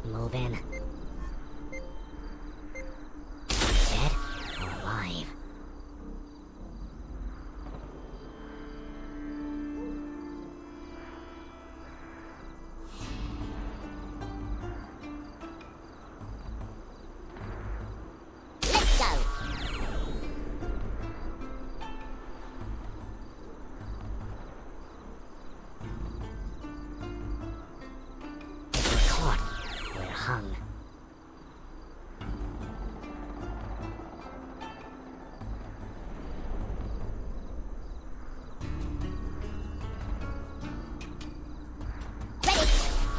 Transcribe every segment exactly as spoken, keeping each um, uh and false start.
moving. Dead or alive? Let's go! If we're caught, we're hung. Ready!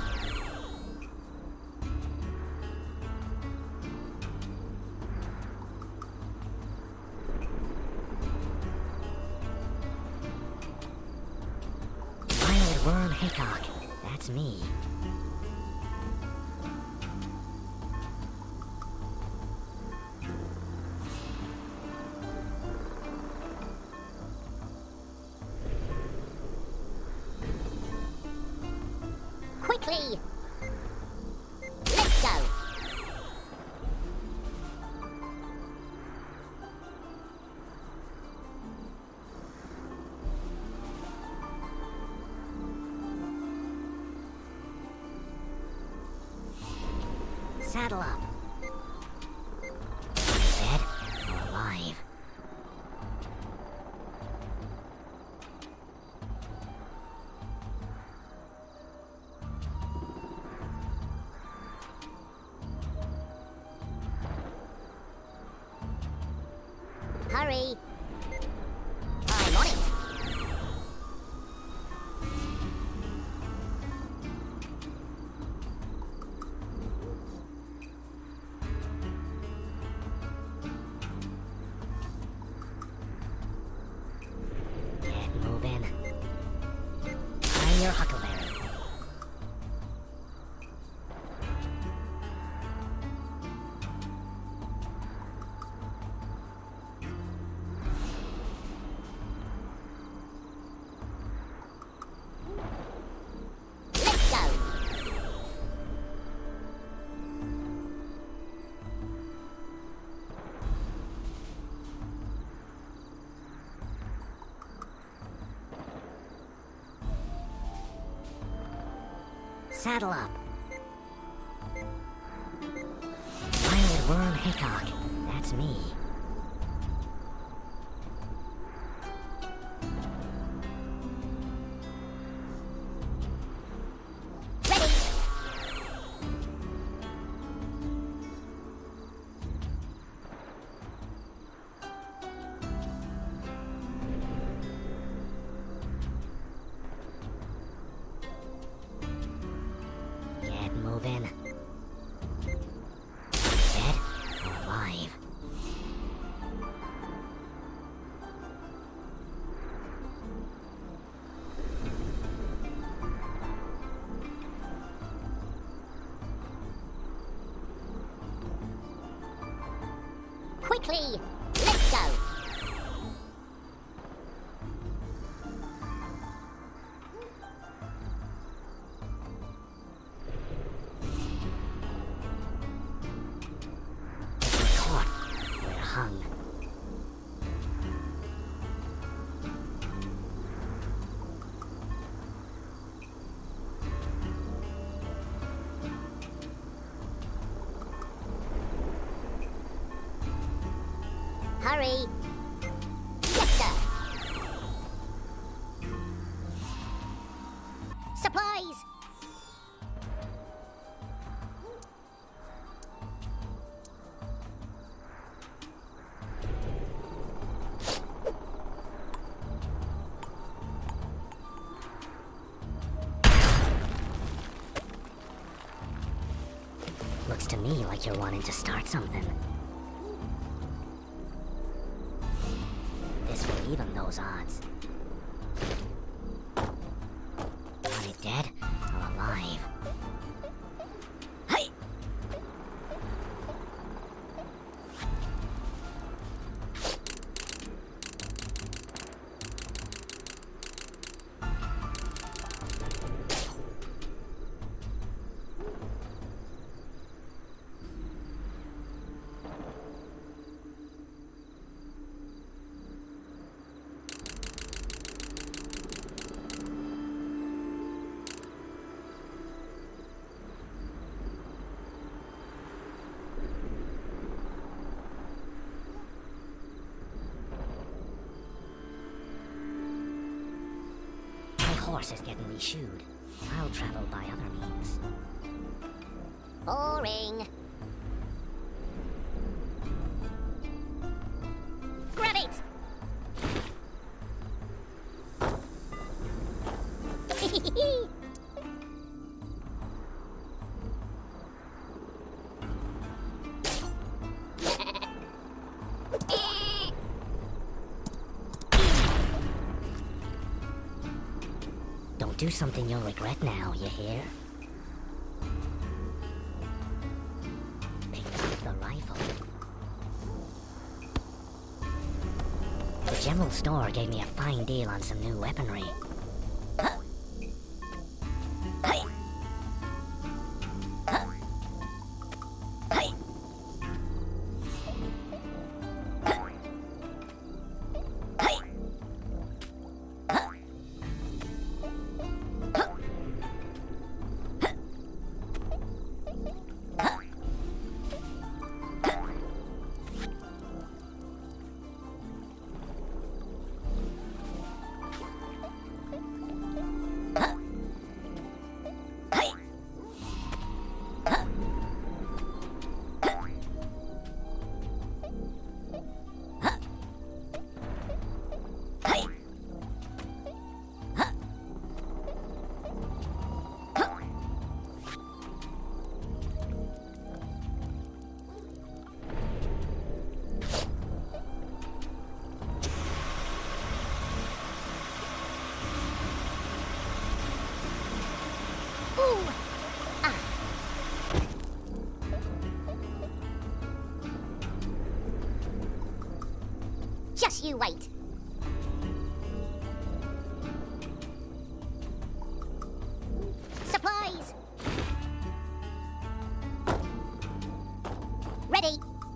Wild Worm Hickok. That's me. Quickly! Let's go! Saddle up. Dead or alive? Hurry! I'm on it! Get moving. I'm your Huckleberry. Let's go! Saddle up. Wild Worm Hickok. That's me. Ready! Get moving. Dead or alive? Quickly! Let's go! If we're caught, we're hung. Hurry! Yes, sir! Supplies! Looks to me like you're wanting to start something. This will even those odds. Want it dead or alive? Hey! horse is getting me shoed. I'll travel by other means. Boring. Grab it! Don't do something you'll regret now, you hear? Pick up the rifle. The general store gave me a fine deal on some new weaponry. Just you wait. Supplies! Ready!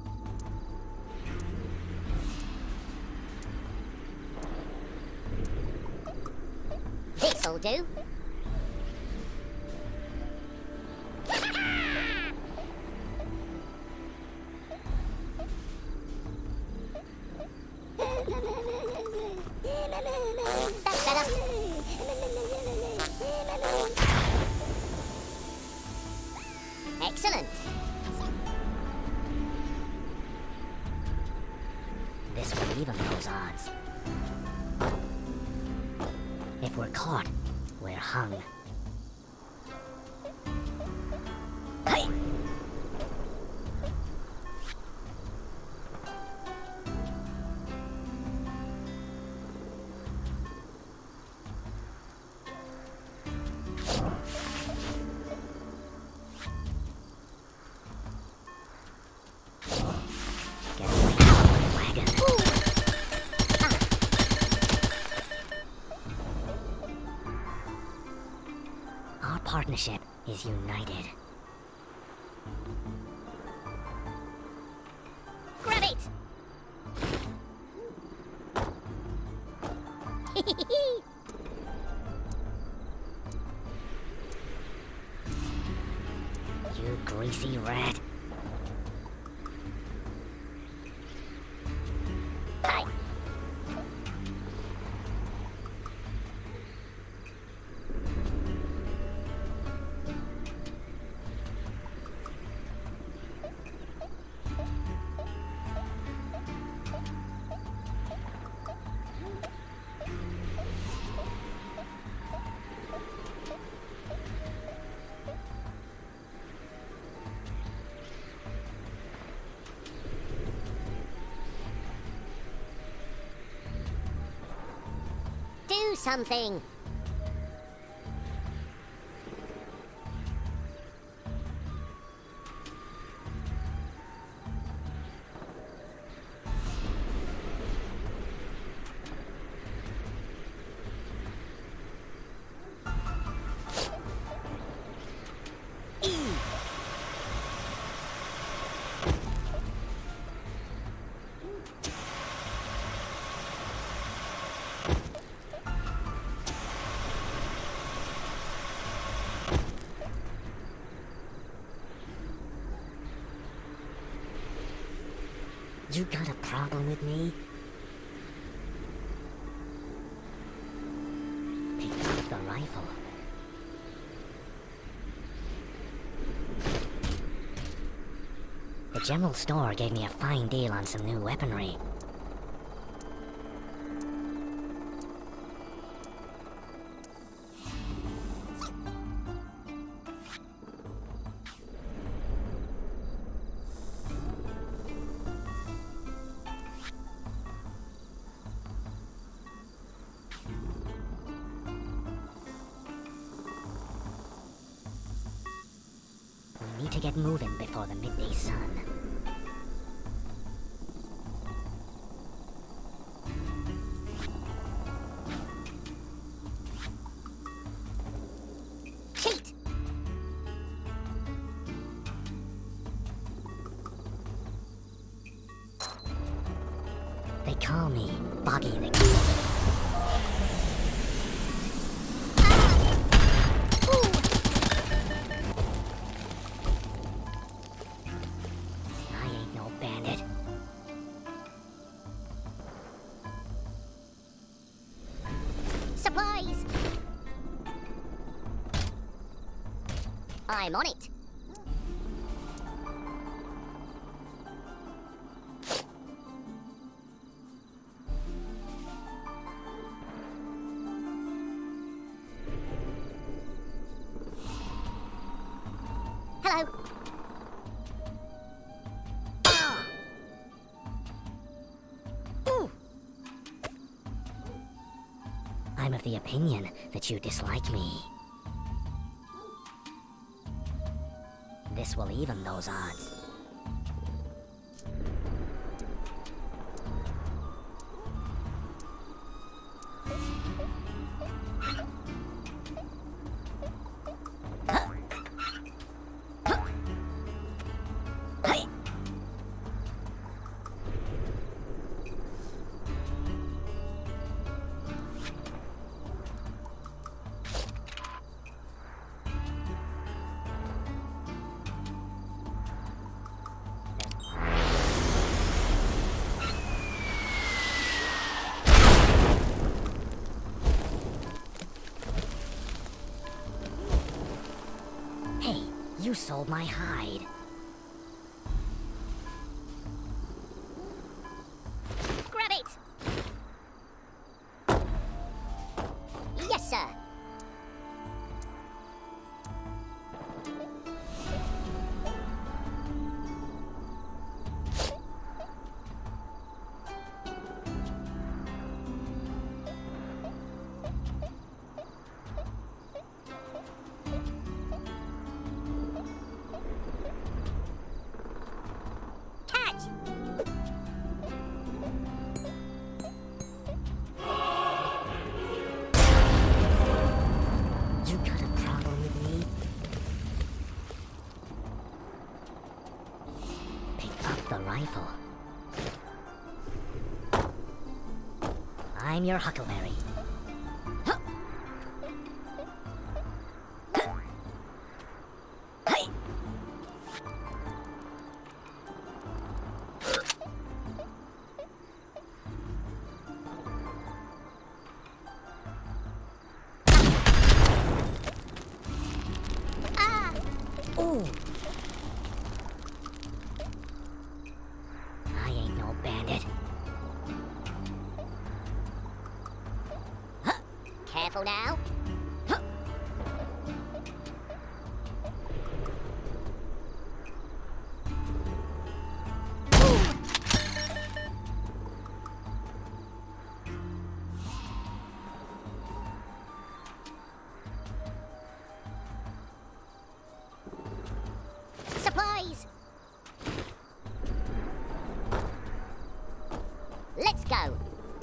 This'll do. That's better. Excellent. This will even those odds. If we're caught, we're hung. Hey! Get away from the wagon. Our partnership is united. Grab it! You greasy rat. Hi. Do something. You got a problem with me? Pick up the rifle. The general store gave me a fine deal on some new weaponry. We need to get moving before the midday sun. Cheat! They call me Boggy the Kid. I ain't no bandit. Supplies! I'm on it. Hello. Ah. Ooh. I'm of the opinion that you dislike me. This will even those odds. Hey, you sold my hide. Grab it! Yes, sir. Catch! You got a problem with me? Pick up the rifle. I'm your Huckleberry. Huh. Hey! Ah! Ooh! I ain't no bandit. Careful now. Supplies! Let's go.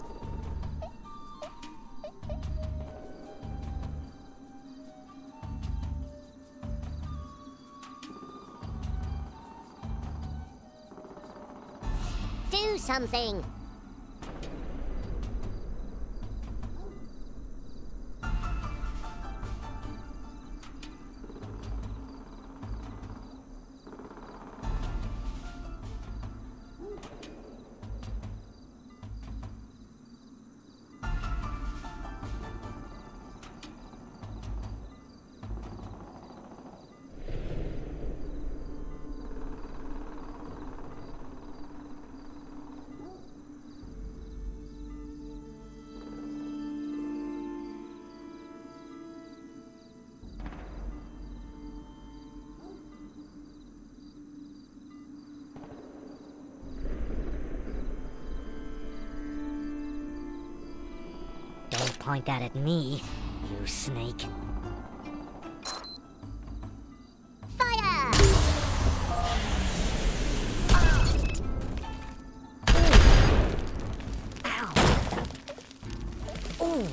Do something. Don't point that at me, you snake. Fire! Ow! Ooh!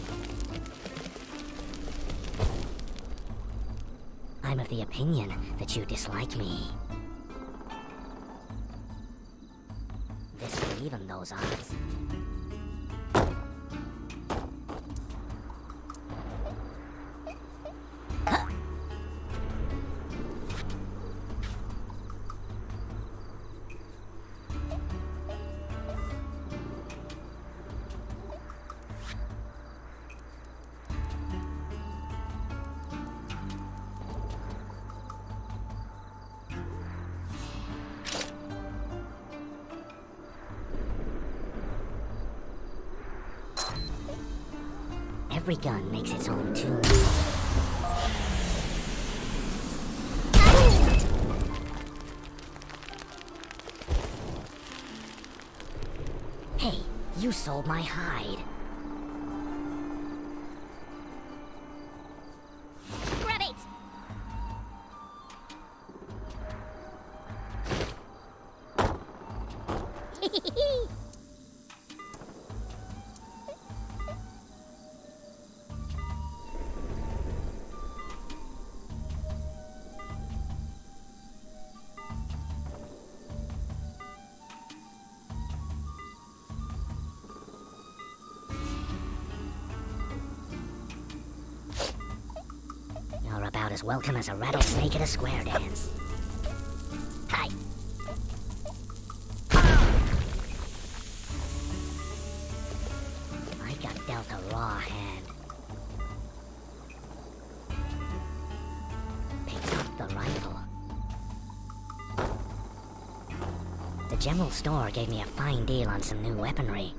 I'm of the opinion that you dislike me. This will even those odds. Every gun makes its own tune. Hey, you sold my hide. Grab it! You're about as welcome as a rattlesnake at a square dance. Hi. I got dealt a raw hand. Picked up the rifle. The general store gave me a fine deal on some new weaponry.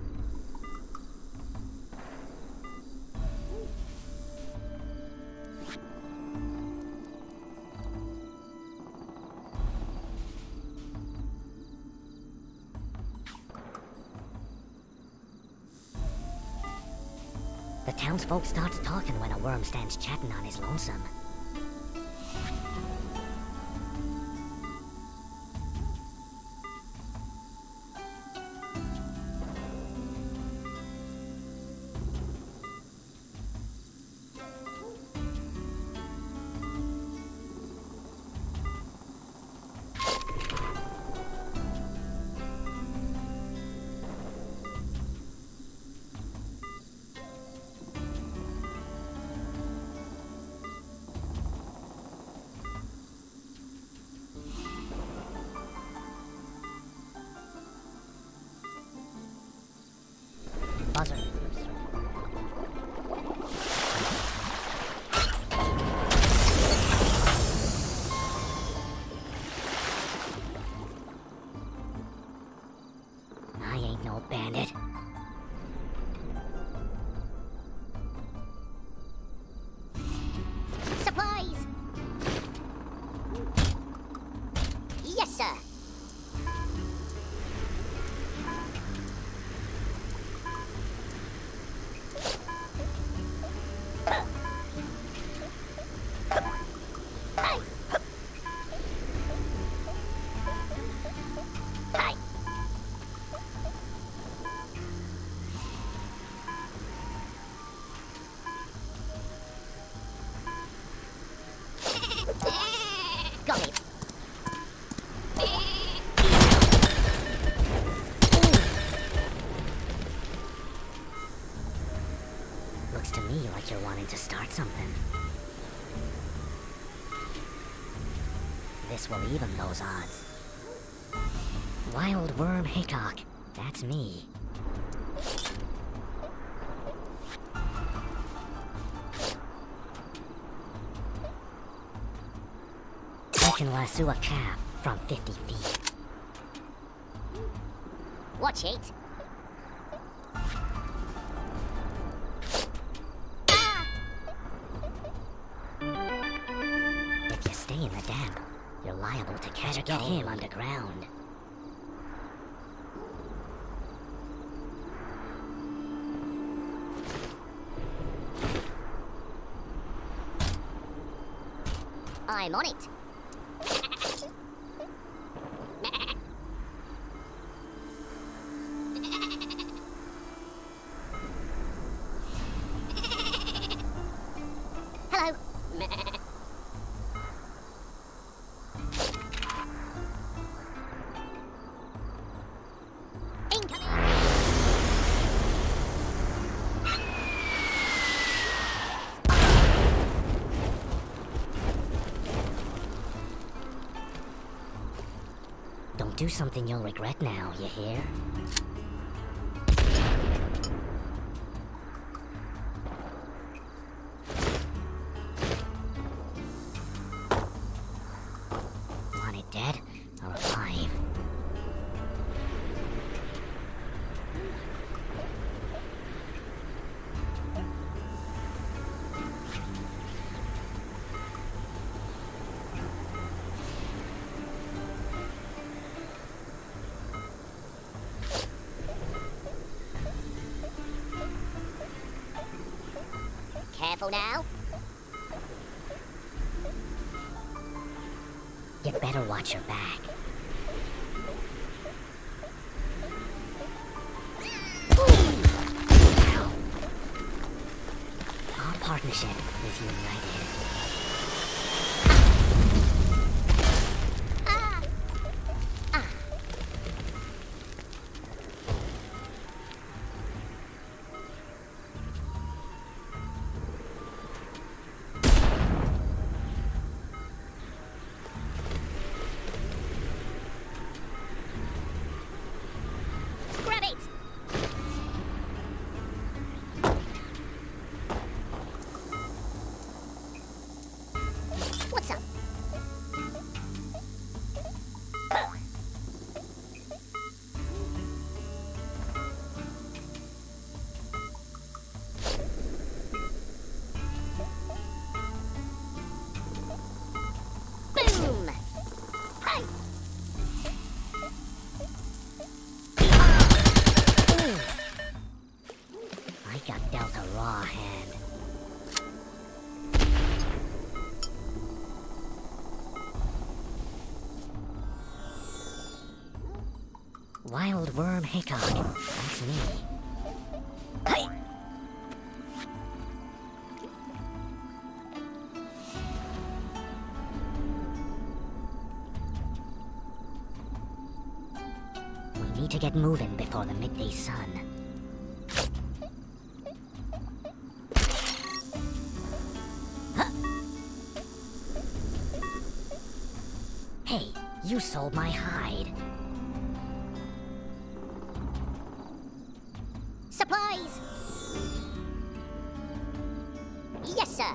The townsfolk starts talking when a worm stands chatting on his lonesome. Buzzer. I ain't no bandit. Supplies! Yes, sir. Got it. Looks to me like you're wanting to start something. This will even those odds. Wild Worm Hickok. That's me. I can lasso a calf from fifty feet. Watch it. If you stay in the damp, you're liable to catch get him underground. I'm on it. Hello. Incoming. Don't do something you'll regret now, you hear? Want it dead or alive? Careful now. You'd better watch your back. Ow. Our partnership is united. Ah. Ah. Grab it. What's up? Boom! Hey! I got dealt a raw hand. Wild Worm Hickok. That's me. Hey! We need to get moving before the midday sun. Huh. Hey, you sold my hide. Supplies! Yes, sir.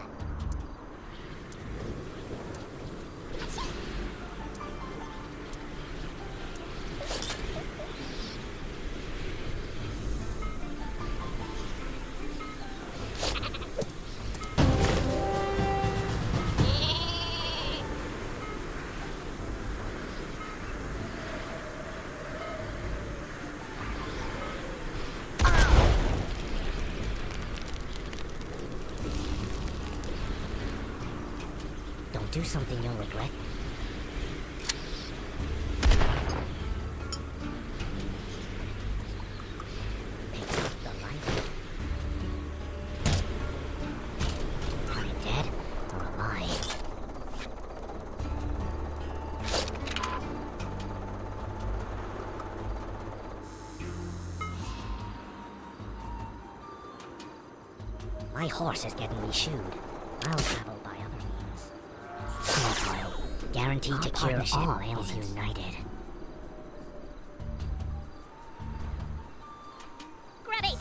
Don't do something you'll regret. Pick up the rifle. Are you dead or alive? My horse is getting reshoed. I'll travel by other means. Snake oil, guaranteed to cure all ailments. Is united. Grab it!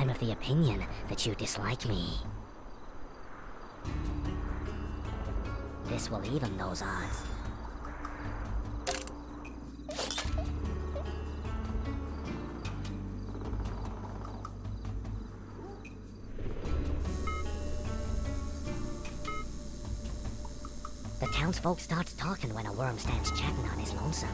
I'm of the opinion that you dislike me. This will even those odds. The townsfolk starts talking when a worm stands chatting on his lonesome.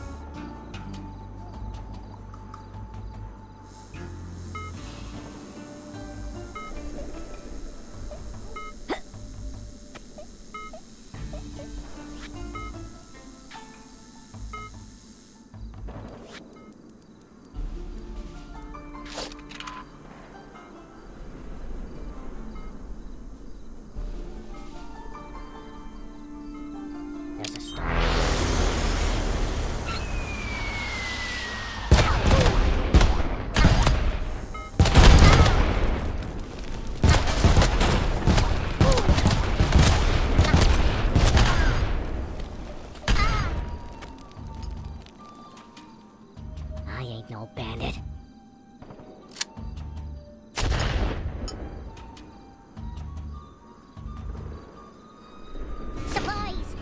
There's a storm. I ain't no bandit. Supplies!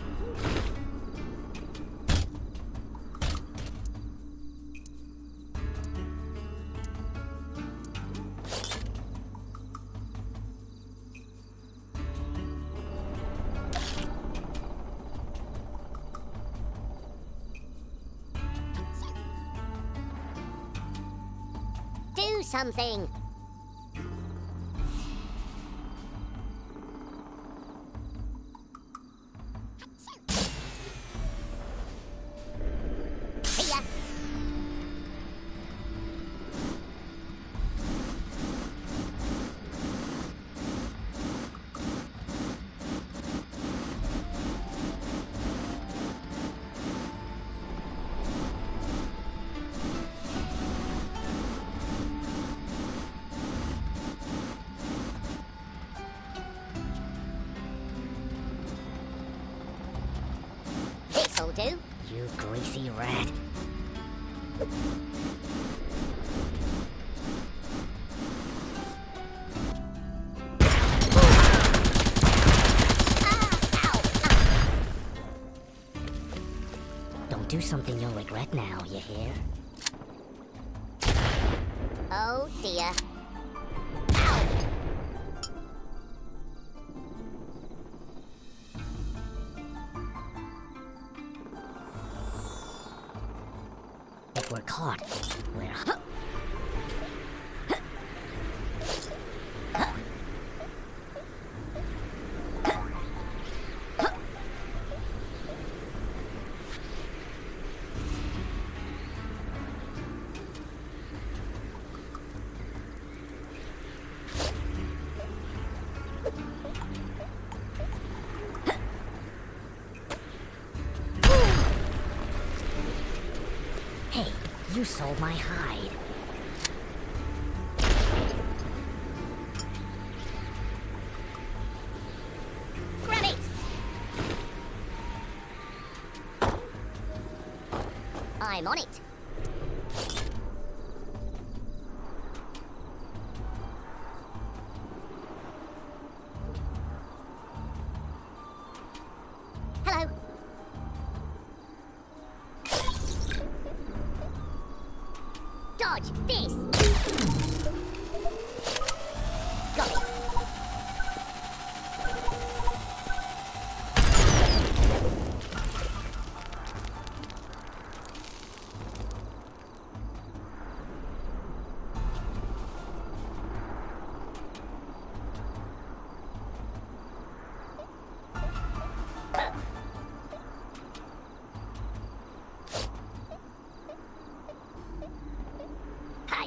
Do something! Here! This'll do. You greasy rat. Don't do something you'll regret now, you hear? Oh dear. If we're caught, we're... Hey, you sold my hide. Grab it! I'm on it. Hello. Dodge this! Got it! Hi!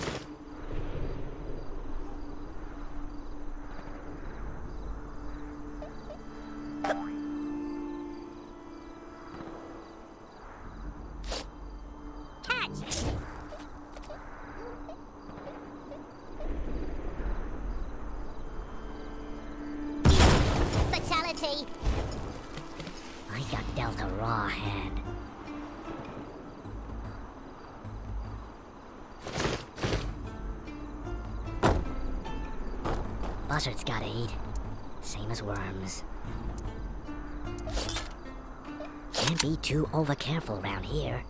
Catch! Fatality! I got dealt a raw hand. buzzards gotta eat. Same as worms. Can't be too over-careful around here.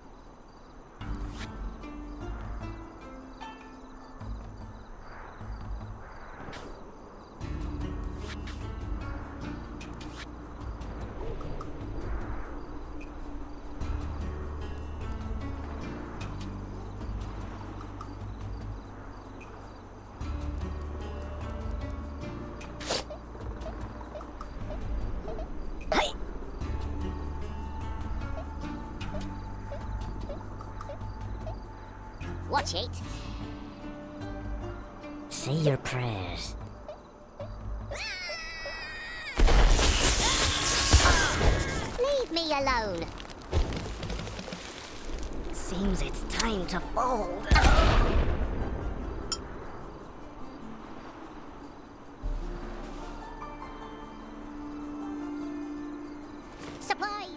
Watch it. Say your prayers. Leave me alone. Seems it's time to fold. Supplies.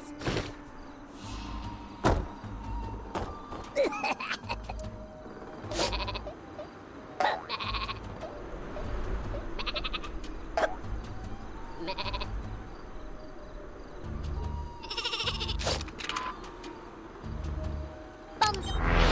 Bombs.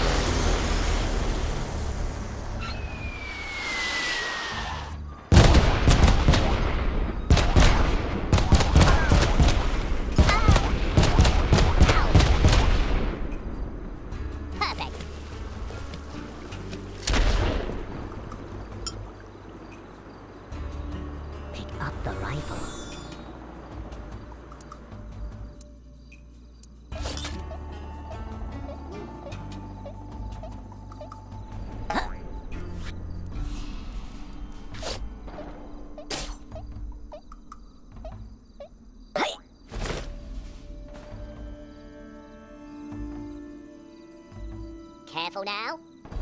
Perfect. Pick up the rifle. Careful now.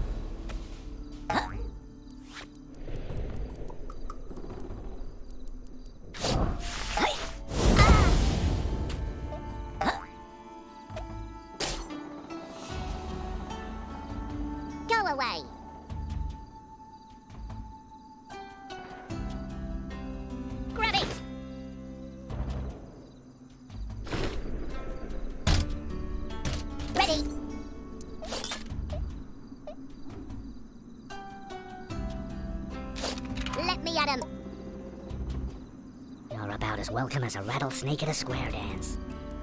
Go away. Grab it. Ready. Let me at him. You're about as welcome as a rattlesnake at a square dance.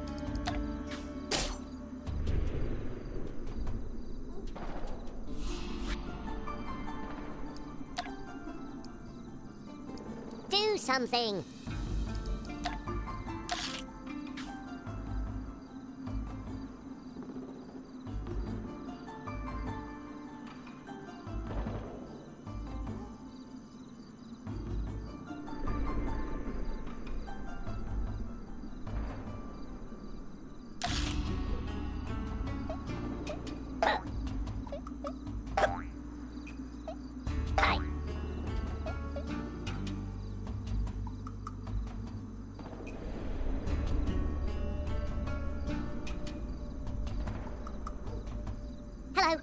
Do something. Hi. Hello.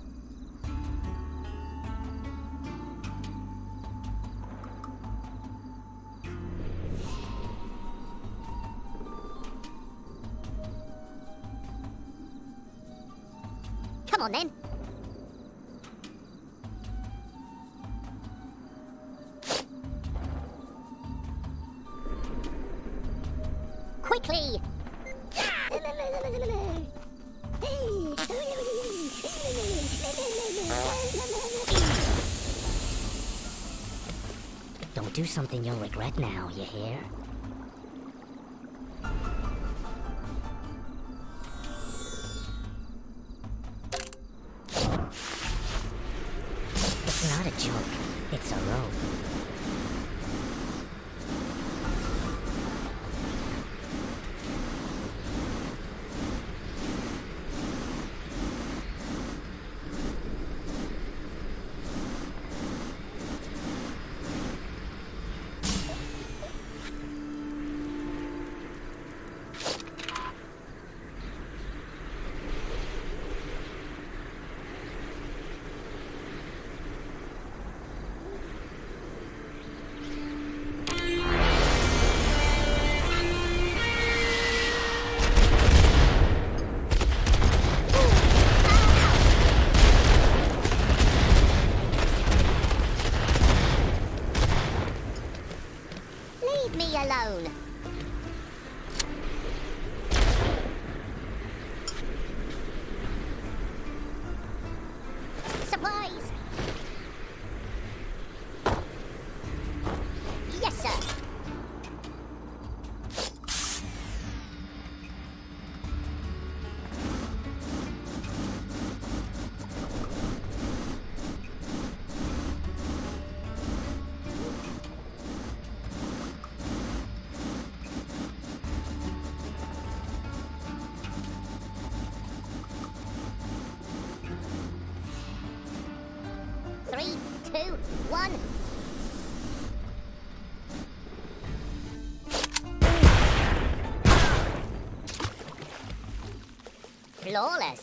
Come on then. Quickly. Don't do something you'll regret now, you hear? It's not a joke. It's a rope. Three, two, one. Flawless.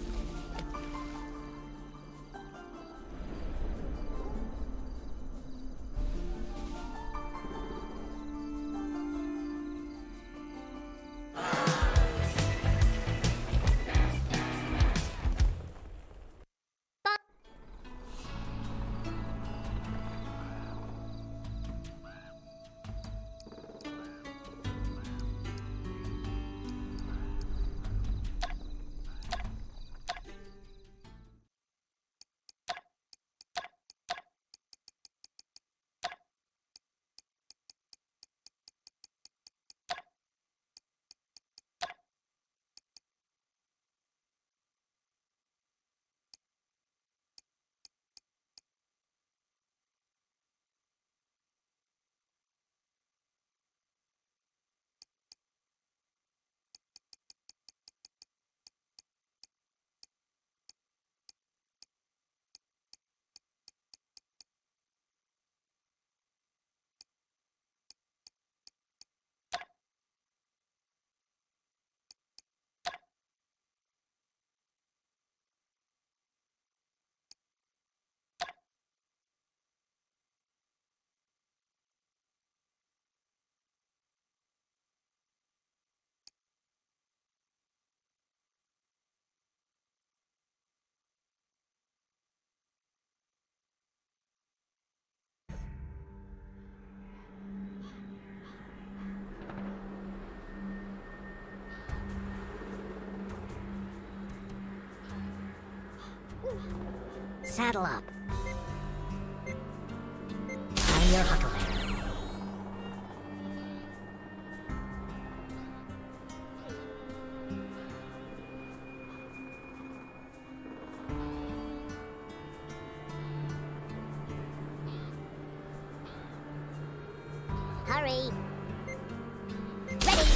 Saddle up. I'm your huckleberry. Hurry. Ready.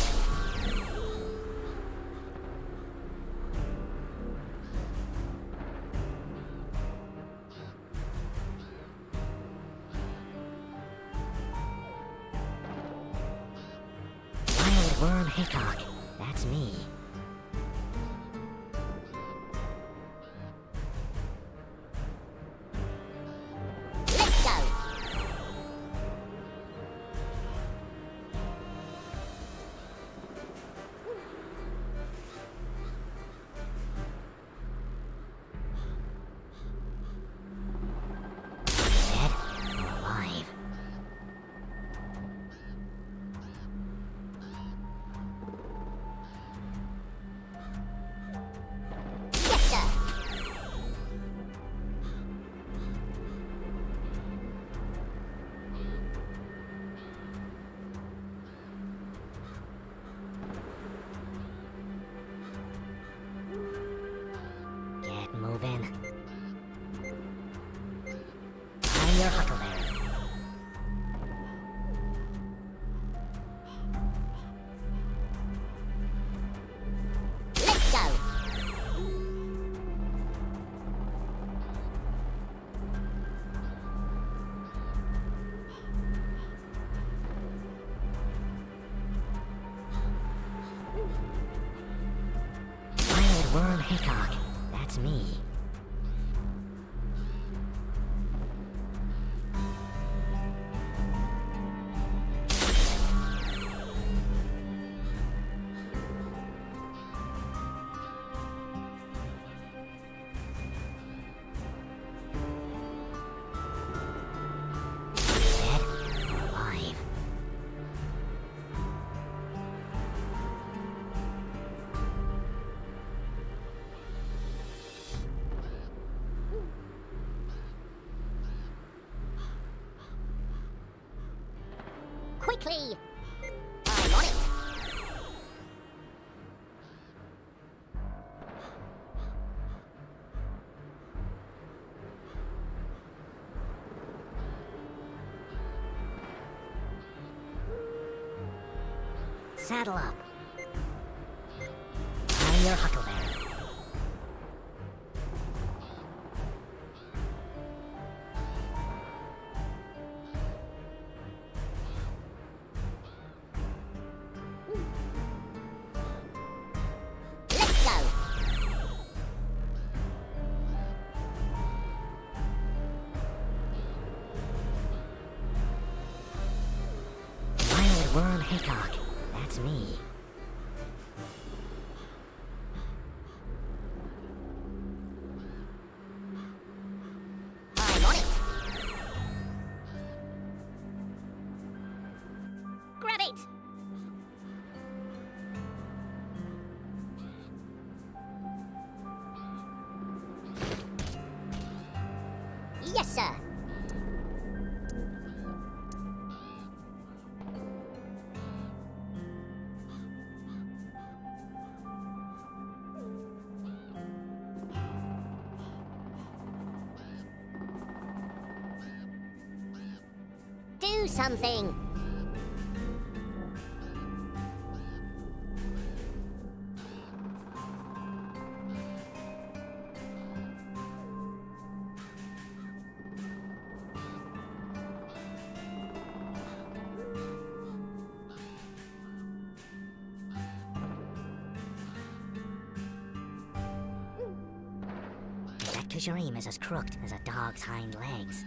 Worm Hickok. That's me. Let's go. Dead or alive? Moving. I'm your huckleberry. Let's go. Wild Worm Hickok. That's me. Dead or alive? Quickly. I'm on it. Saddle up. I'm your huckleberry. Peacock, that's me. I'm on it. Grab it. Yes, sir. Do something. Is that 'cause your aim is as crooked as a dog's hind legs?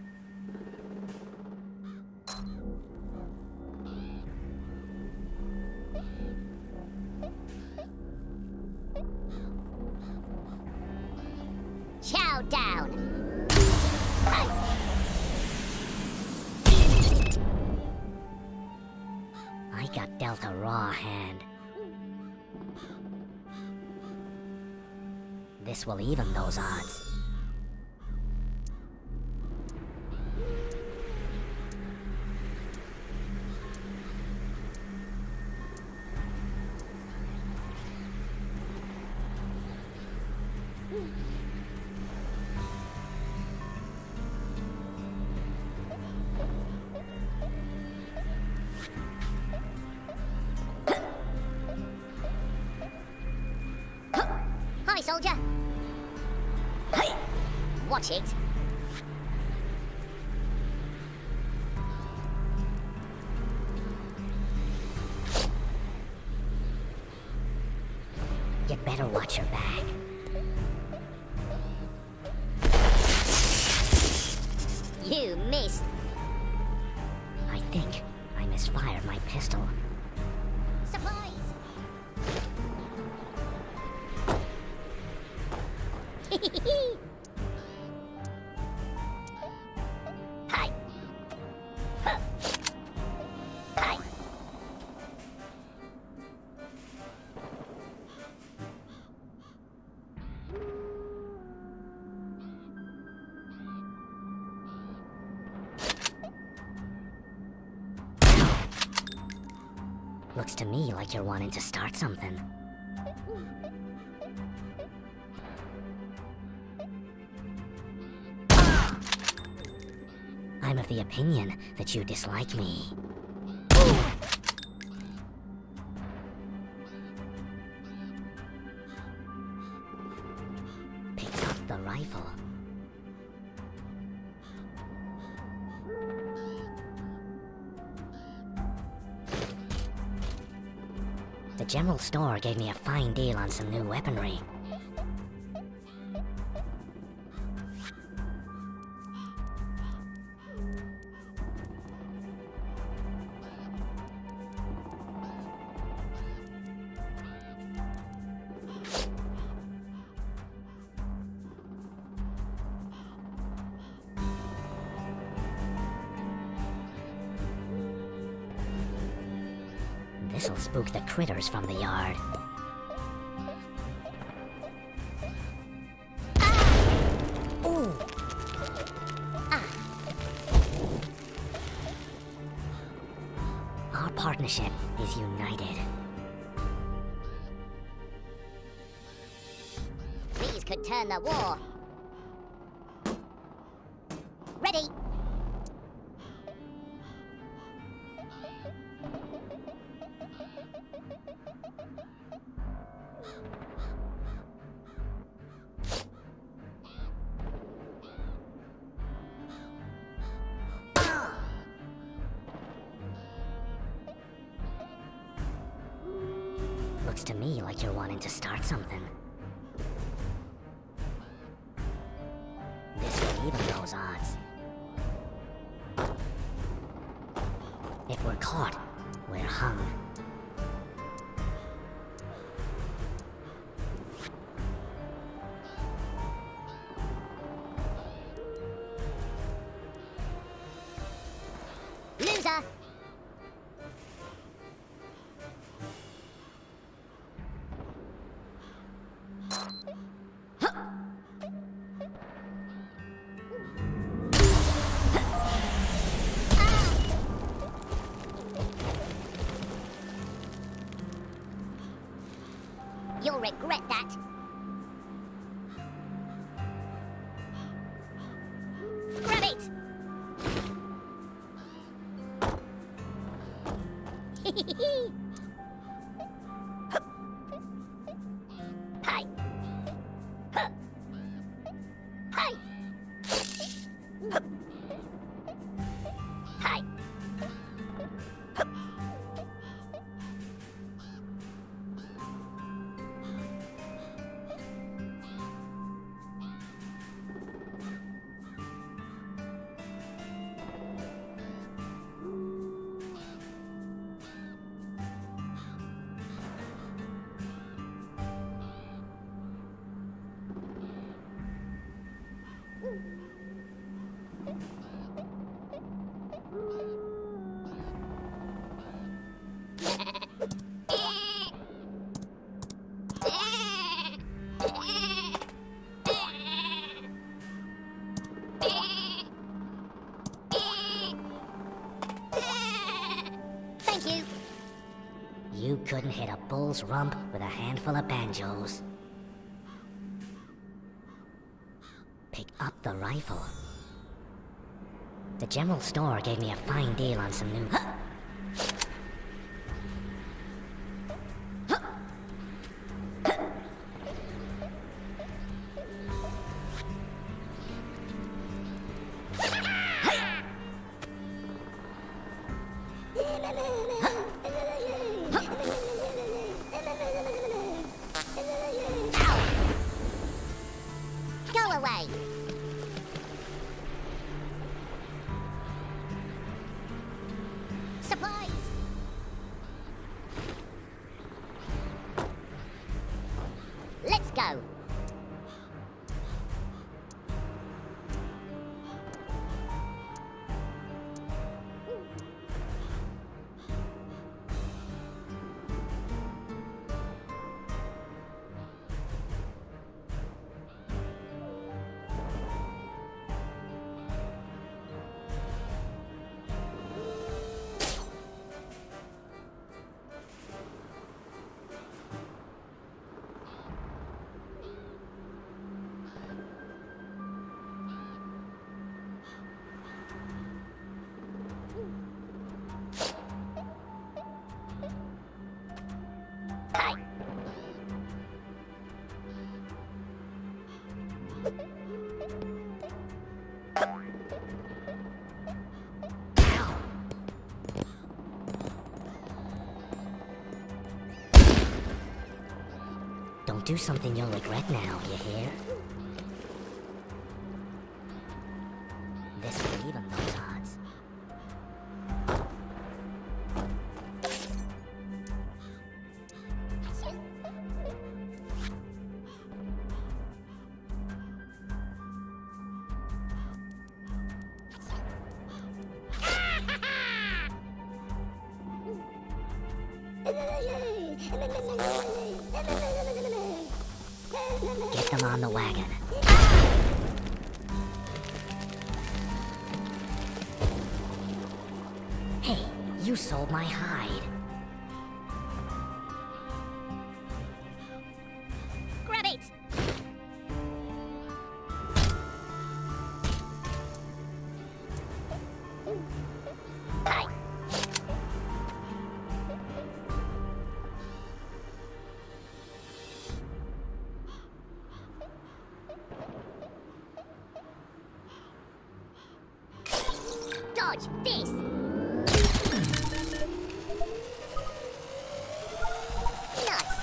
Chow down. I got dealt a raw hand. This will even those odds. Hi, soldier. Watch it. You'd better watch your back. You missed. I think I misfired my pistol. Supplies. Hi. Huh. Hi. Looks to me like you're wanting to start something. I'm of the opinion that you dislike me. Pick up the rifle. The general store gave me a fine deal on some new weaponry. This'll spook the critters from the yard. Ooh! Ah. Our partnership is united. These could turn the war. Ready. Looks to me like you're wanting to start something. This will even those odds. If we're caught, we're hung. Loser! You'll regret that. Grab it! Hi. Huh. Hi. Huh. Hi. Huh. Thank you. You couldn't hit a bull's rump with a handful of banjos. Pick up the rifle. The general store gave me a fine deal on some new... Go away. Supplies. Let's go. Hi. Don't do something you'll regret now, you hear? This will even those odds. Get them on the wagon. Hey, you sold my hide. Grab it. Hi. Dodge this! Nuts!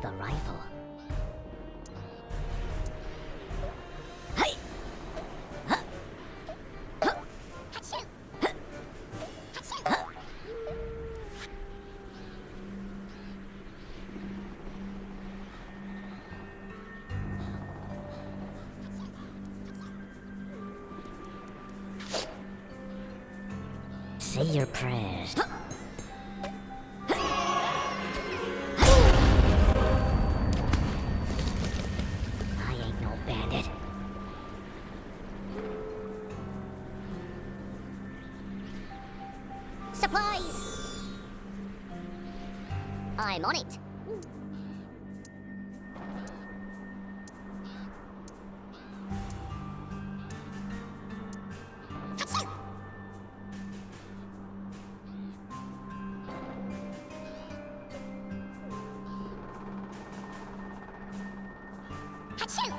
the rifle. Hey! Huh! Huh! Achoo! Huh! Achoo! Huh! Say your prayers. I ain't no bandit. Supplies! I'm on it. Achoo! Achoo!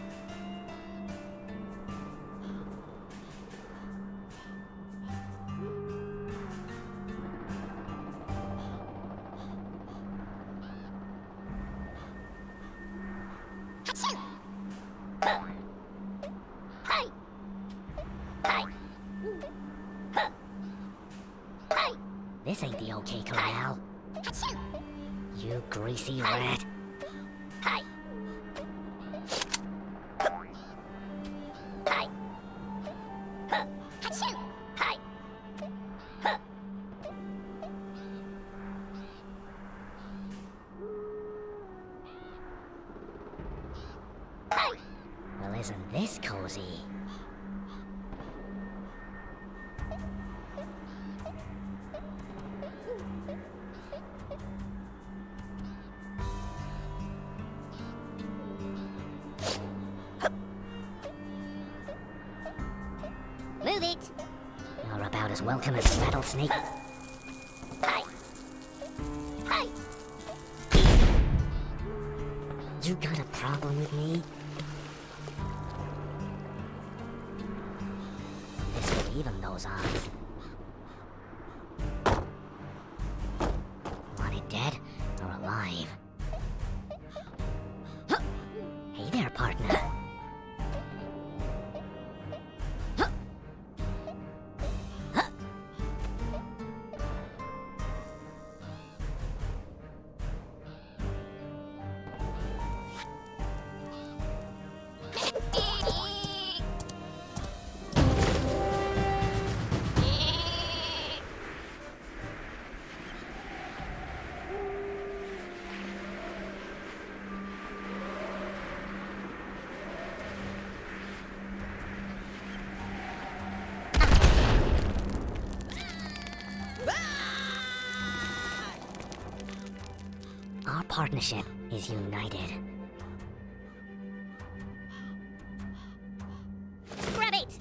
Achoo! Huh. Hey! Hey! Huh. Hey! This ain't the OK Corral. Achoo! You greasy rat. Hey! Hey! Huh. Achoo! Hey! Huh. Hey! Well, isn't this cozy? Move it! You're about as welcome as a rattlesnake. Hey! Hey! You got a problem with me? This would even those odds. Want it dead or alive? Huh. Hey there, partner. Huh. Huh. Our partnership is united. Grab it!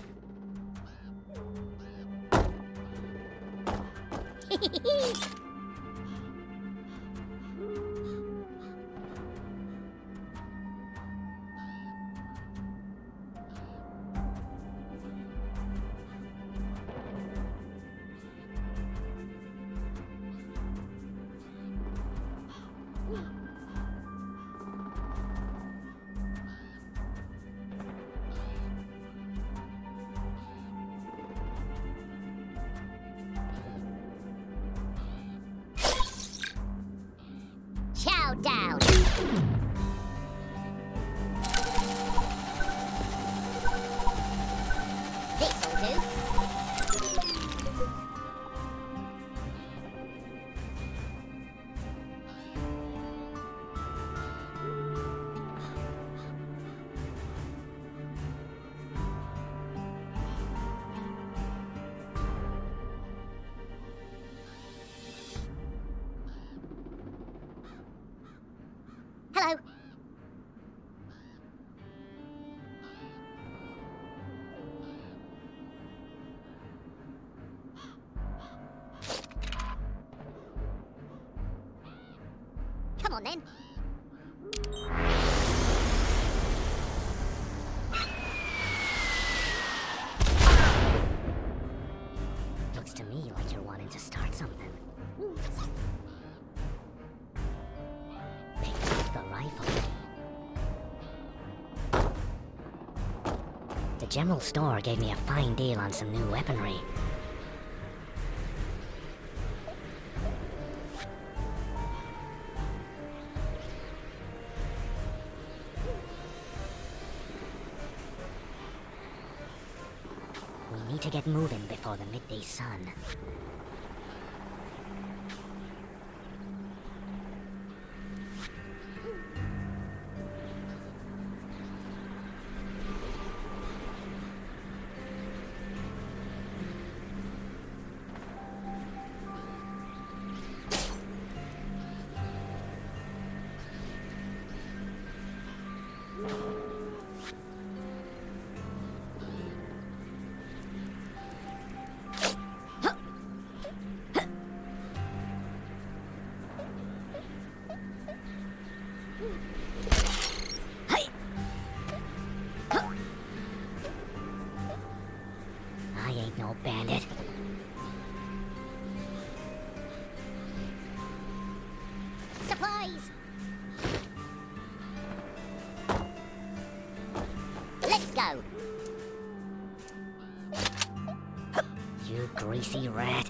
Chow down! This'll do. Hello. Come on then. Looks to me like you're wanting to start something. Big rifle. The general store gave me a fine deal on some new weaponry. We need to get moving before the midday sun. I ain't no bandit. Supplies! Let's go! You greasy rat.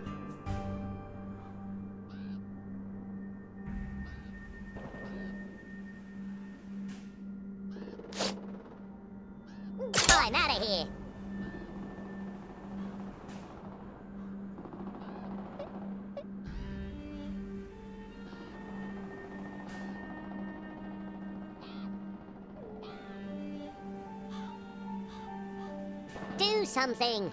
I'm out of here! Do something!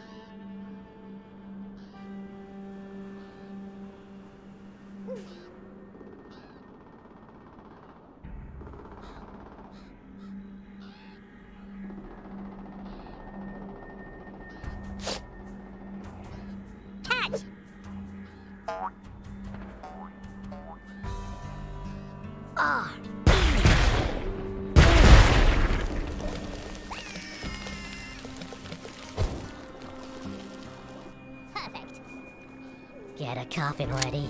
Catch! Ah! Perfect! Get a coffin ready.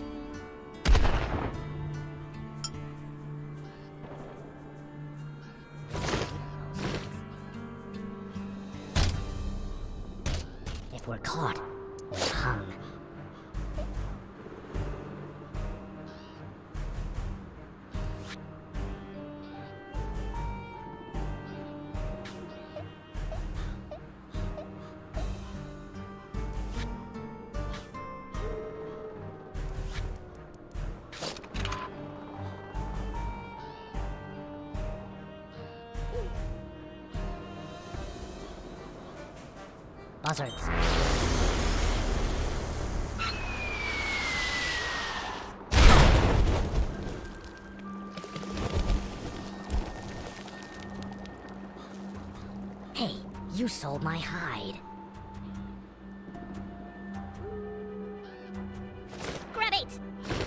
If we're caught, we're hung. Buzzards. Hey, you sold my hide. Grab it!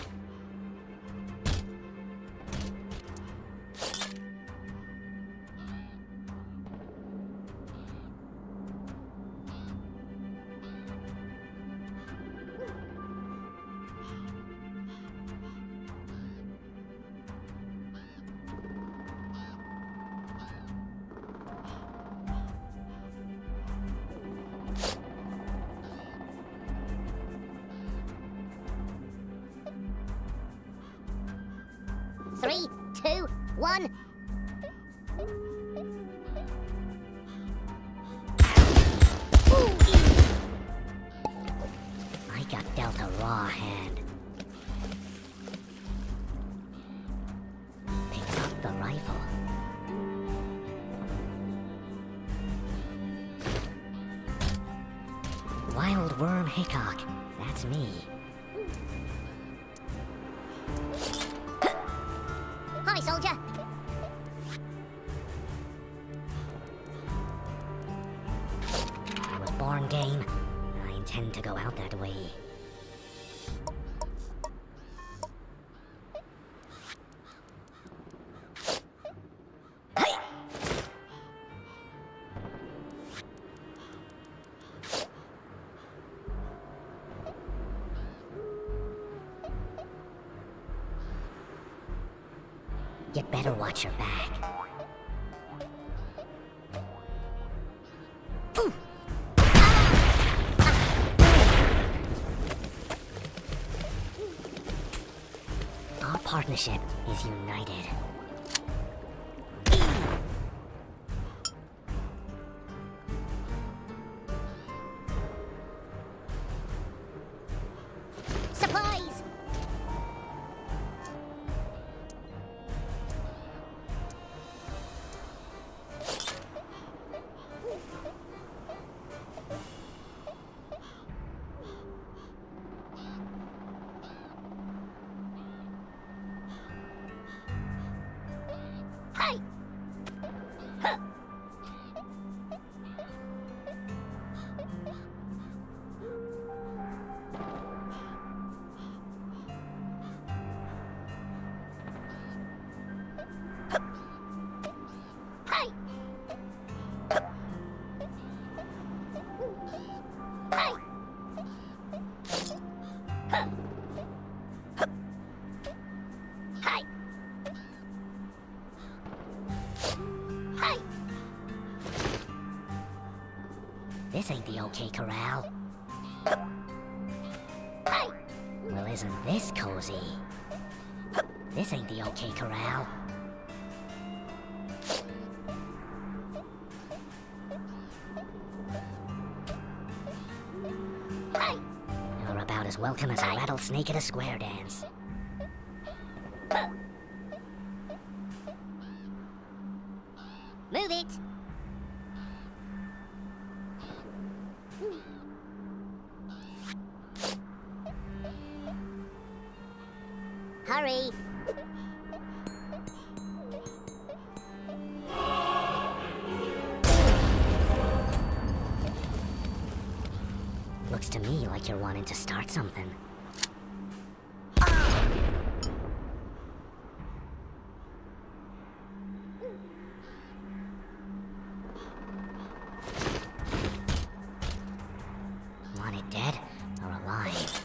Three, two, one. I got dealt a raw hand. Pick up the rifle. Wild Worm Hickok. That's me. Hi, soldier. I was born game. I intend to go out that way. You'd better watch your back. Ooh. Our partnership is united. Supplies! Hey! Huh. Hey! Hey! Huh. Hey! Hey! This ain't the OK Corral. Hey! Well, isn't this cozy? This ain't the OK Corral. Hey! You're about as welcome as a rattlesnake at a square dance. Move it! Hurry! Looks to me like you're wanting to start something. Want it dead or alive?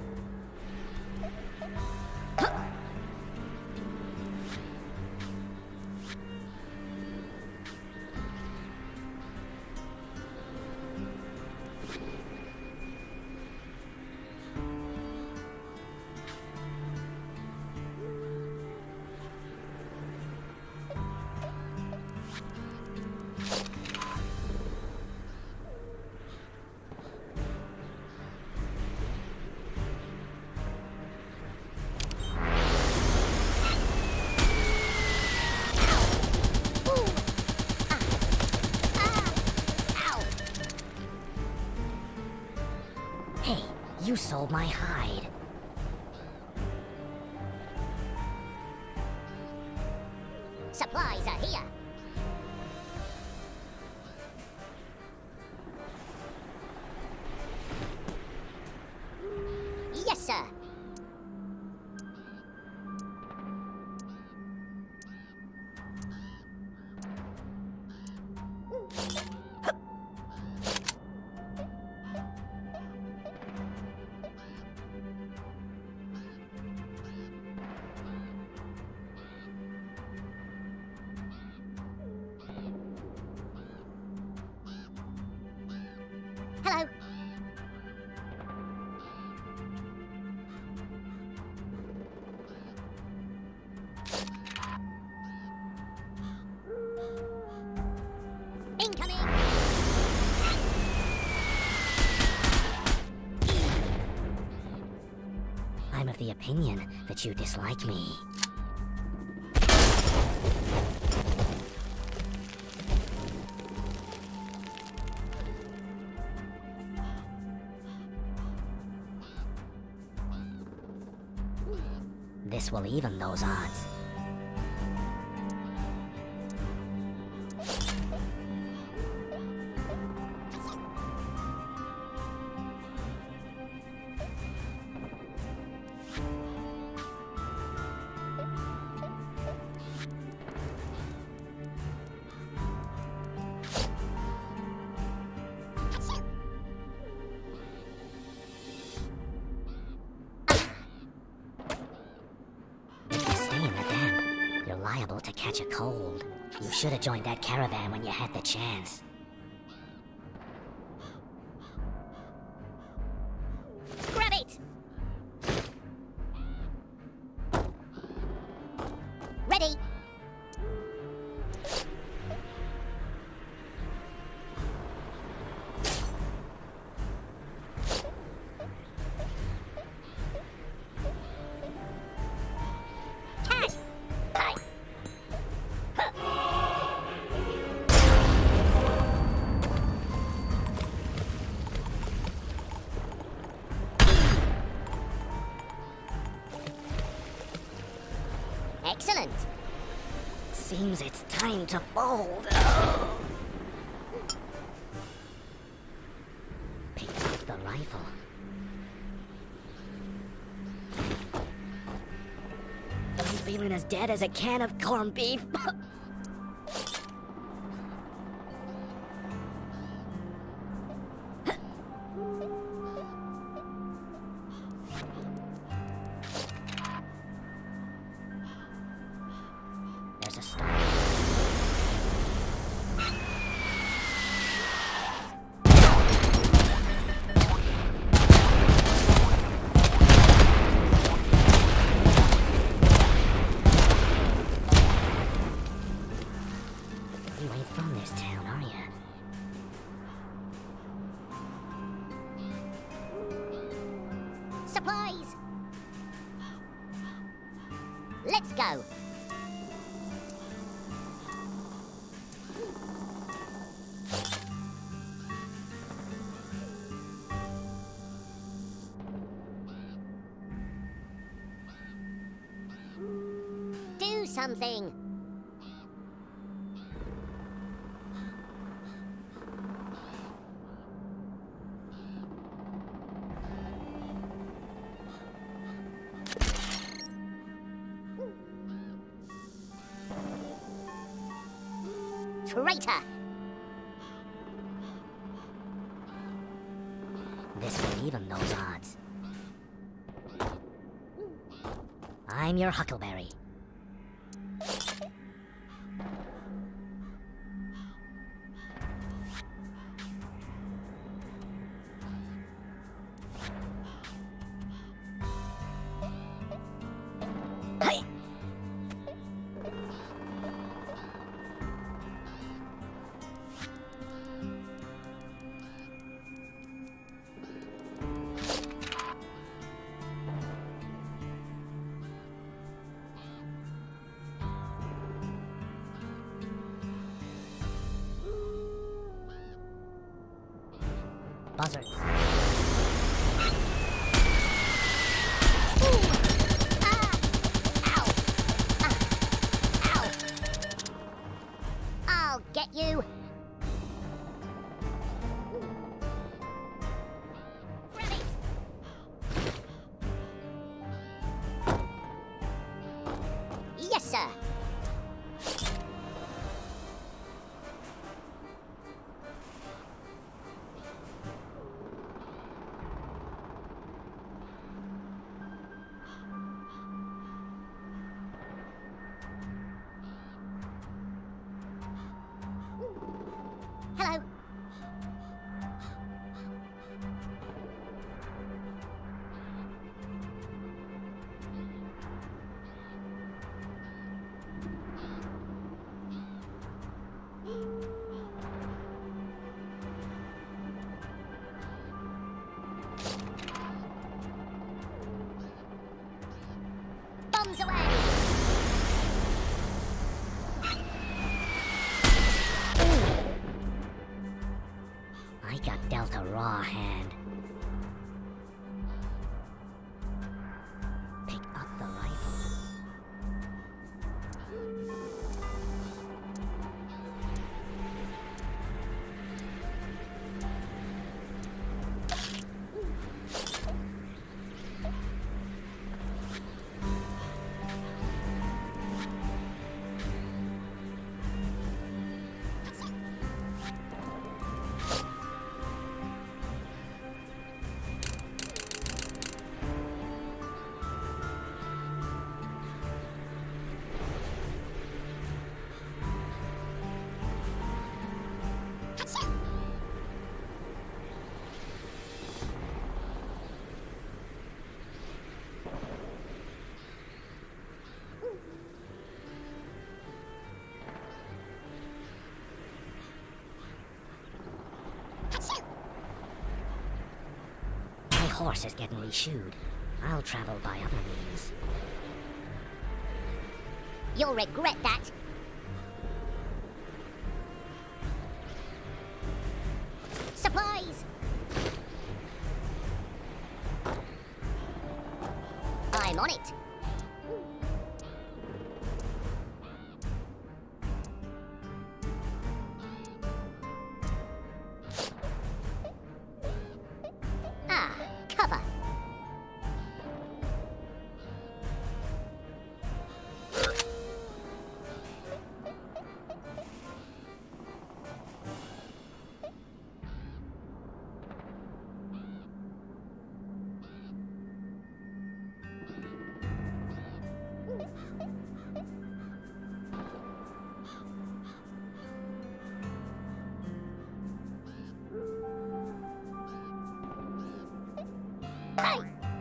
Hey, you sold my hide. Supplies are here! Yes, sir! Hello! Incoming! I'm of the opinion that you dislike me. This will even those odds. Staying at liable to catch a cold. You should have joined that caravan when you had the chance. Grab it! Ready! Cat! Hi! Excellent! Seems it's time to fold. Pick up the rifle. I'm feeling as dead as a can of corned beef. There's a star. You ain't from this town, are ya? Supplies! Let's go! Do something! Traitor! This will even those odds. I'm your Huckleberry. Hey! Buzzards. I'll get you! Grab it! Yes, sir! Hello! Bombs away! I got dealt a raw hand. Pick up the rifle. horse is getting reshoed. I'll travel by other means. You'll regret that. Supplies! I'm on it. Ah, cover. Hey!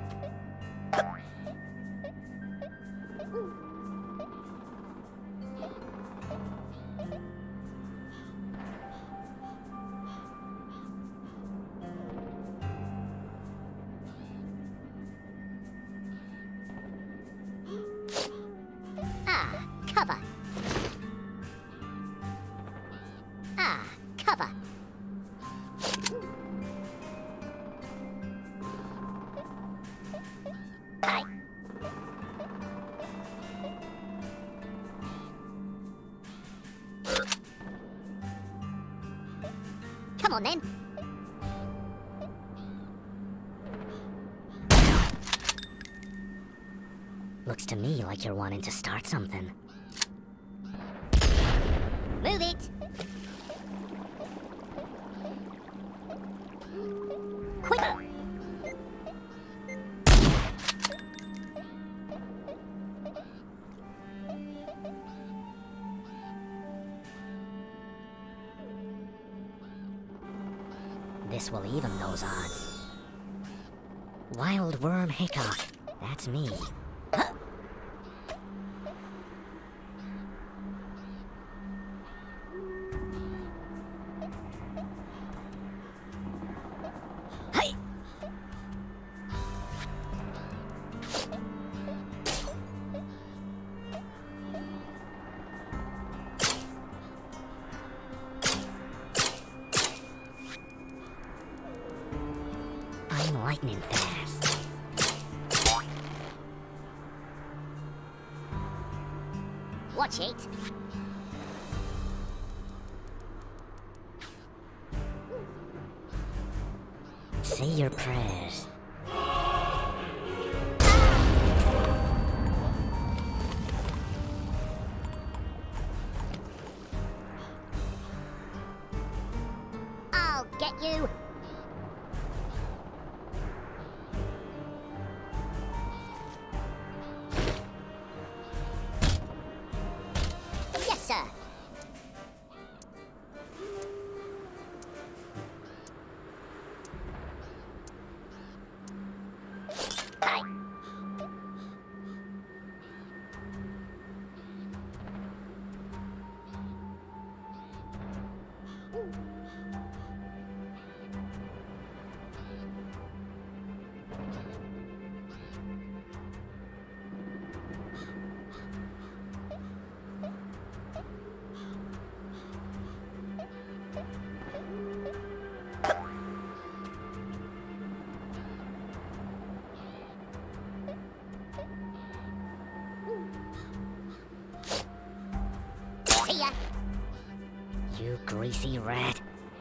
Ah, cover. Ah, cover. Hey. Come on then. Looks to me like you're wanting to start something. Move it. Quicker. This will even those odds. Wild Worm Hickok. That's me. Hey! I'm lightning fast. Watch it. Say your prayers. I'll get you. Yes, sir. Hey. See ya. You greasy rat.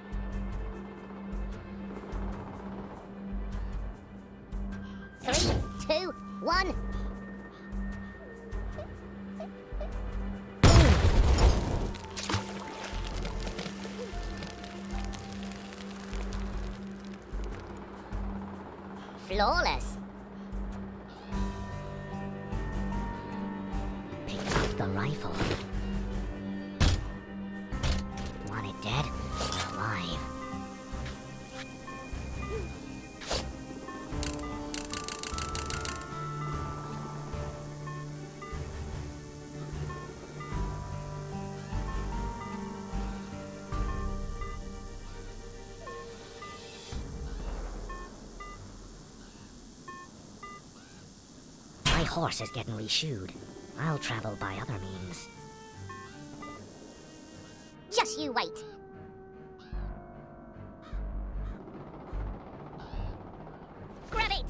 Three, two, one. Flawless. Pick up the rifle. Want it dead or alive? horse is getting reshoed. I'll travel by other means. Just you wait. Grab it!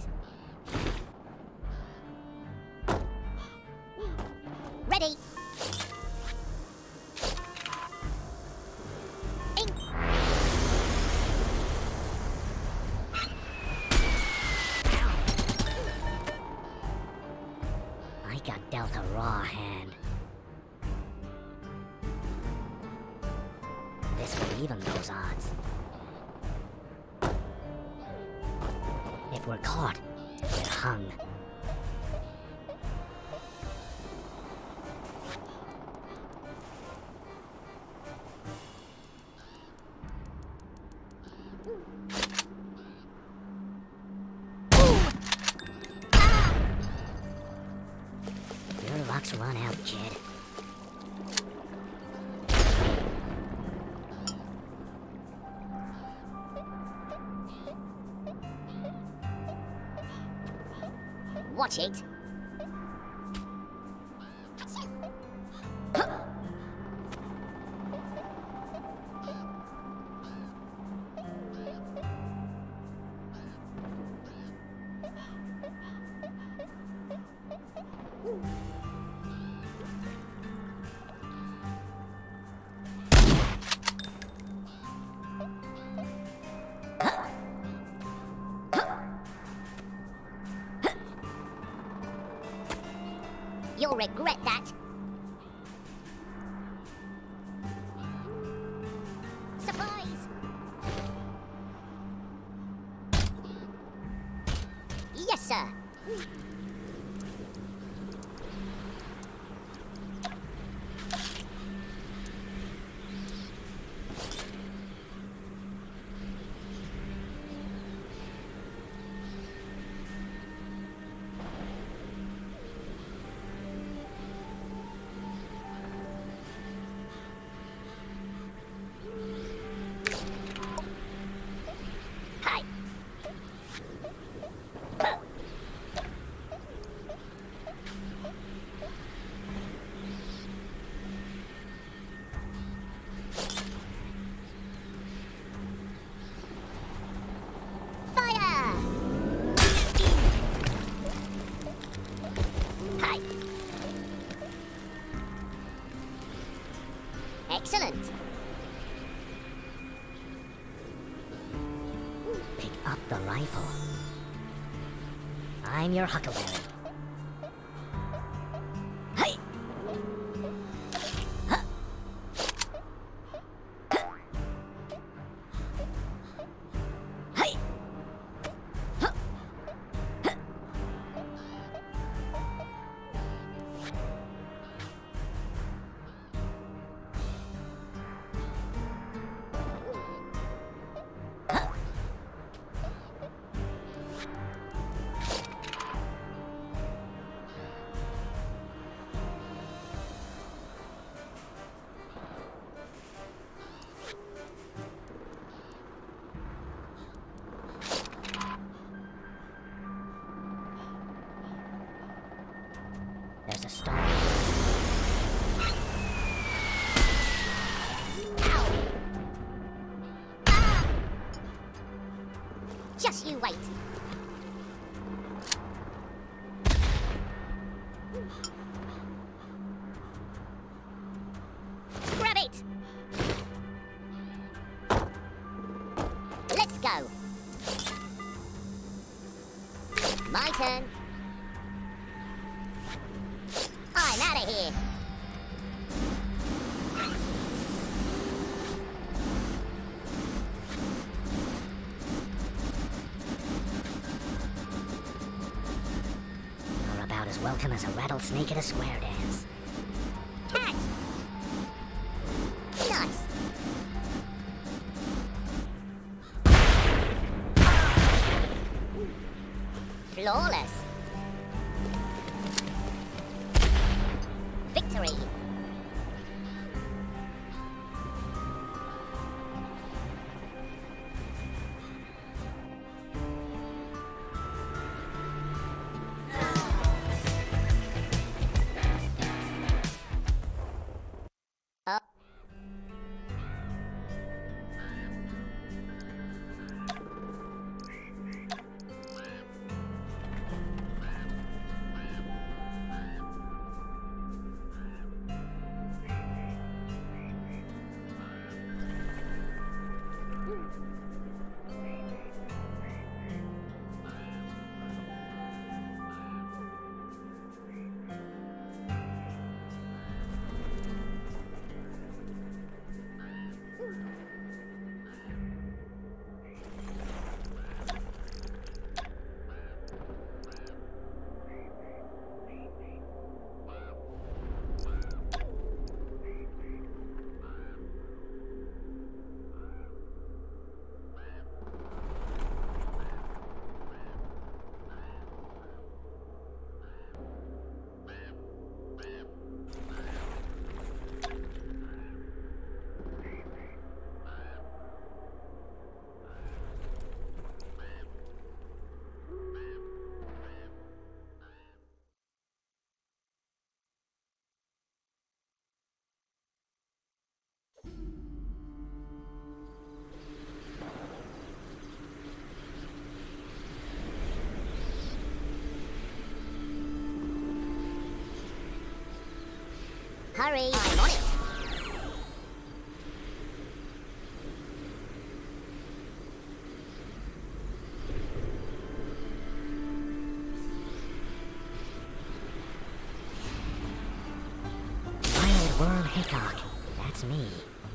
Ready! Ink! I got dealt a raw hand. This will even those odds. If we're caught, we're hung. Your luck's run out, kid. Watch it. You'll regret that. Surprise! Yes, sir. Hi. Fire! Hi. Excellent. Pick up the rifle. I'm your huckleberry. Hey! Huh. Hey! Huh. Huh. Huh. There's a star. Just you wait. Grab it. Let's go. My turn. I'm out of here. You're about as welcome as a rattlesnake at a square dance. Catch. Nice. Flawless. Victory. Hurry! I'm on it! Wild Worm Hickok. That's me.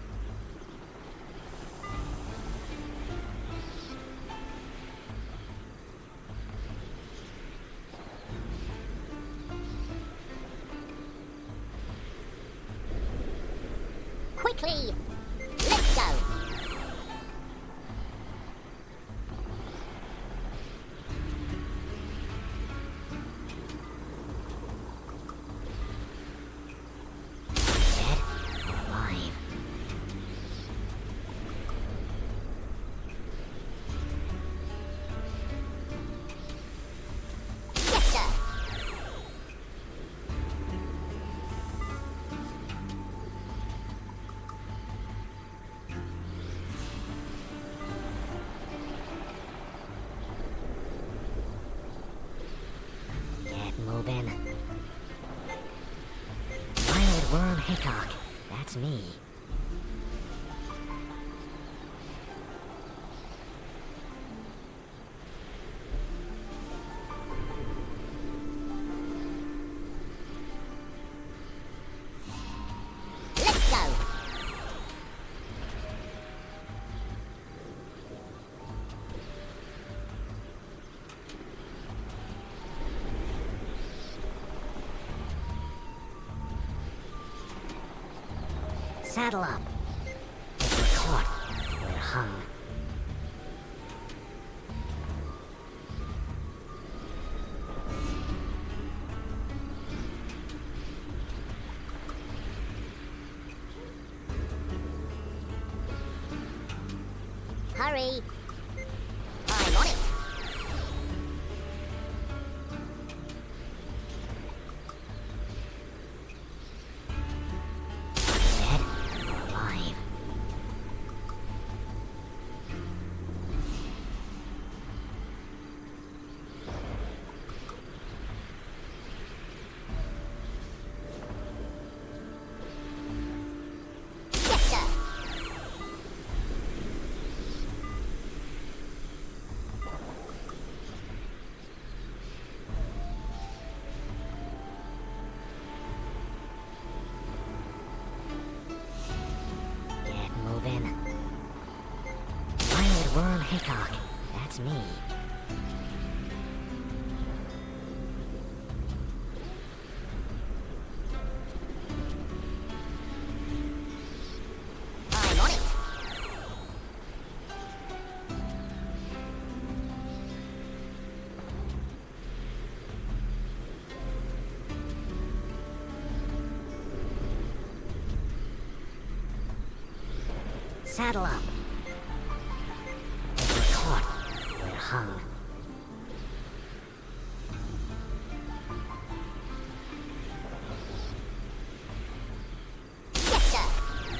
Quickly! Let's go! Dead or alive? Yes, sir! Get moving. Wild Worm Hickok. That's me. Let's go! Saddle up. If we're caught, we're hung. Hurry! I'm on it! Dead or alive? Yes, sir! Get moving. Wild Worm Hickok. That's me. I'm on it! Saddle up. If we're caught, we're hung. Yes, sir!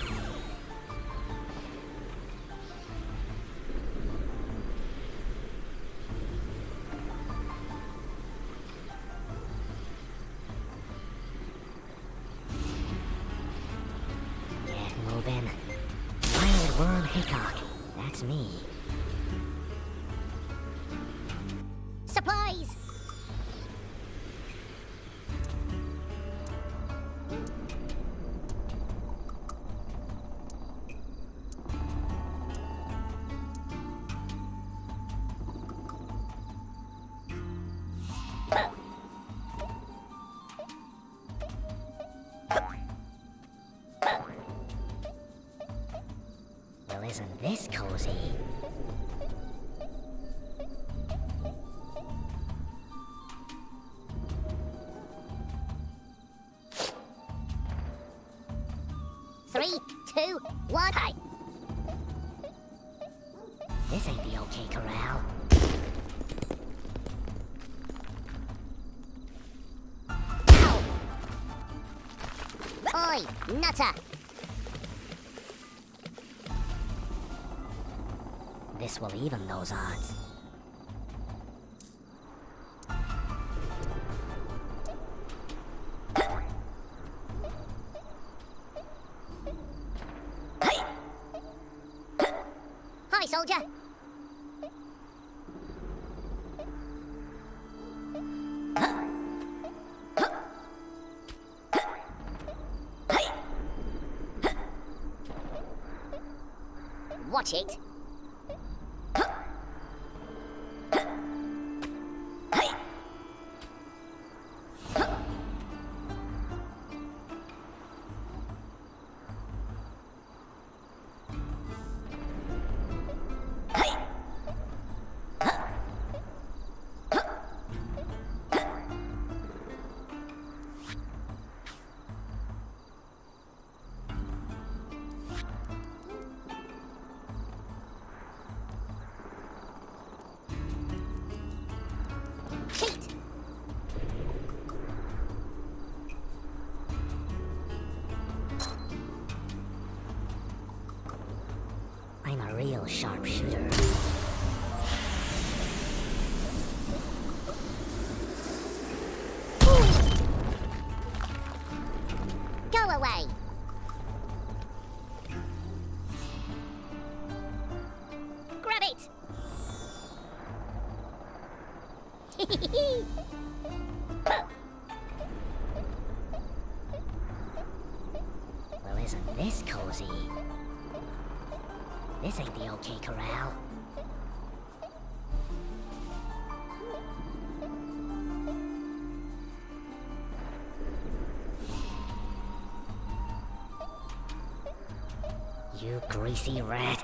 Get moving. Wild Worm Hickok. That's me. Supplies! Well, isn't this cozy? Three, two, one, hey! This ain't the OK Corral. Ow! Oi, nutter! This will even those odds. soldier. Watch it. I'm a real sharpshooter. Go away. Grab it. Well, isn't this cozy? This ain't the OK Corral. You greasy rat.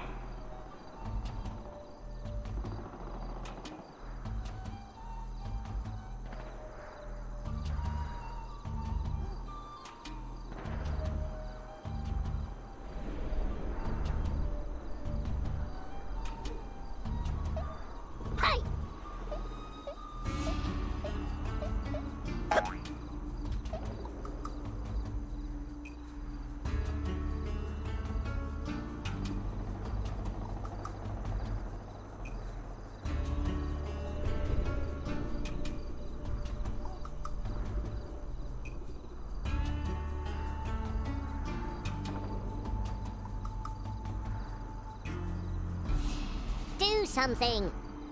Do something.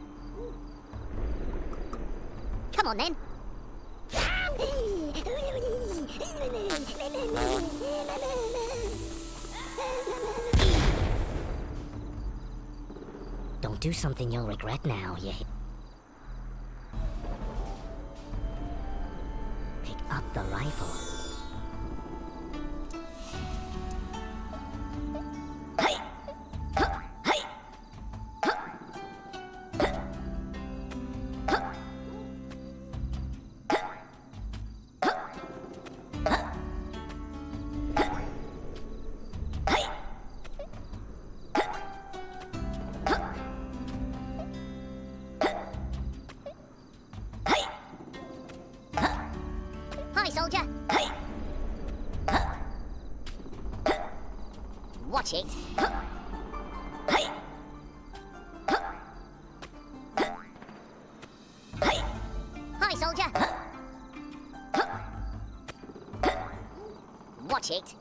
Come on then. Don't do something you'll regret now, you... Pick up the rifle. Hi, soldier. Watch it. Hi, soldier. Watch it.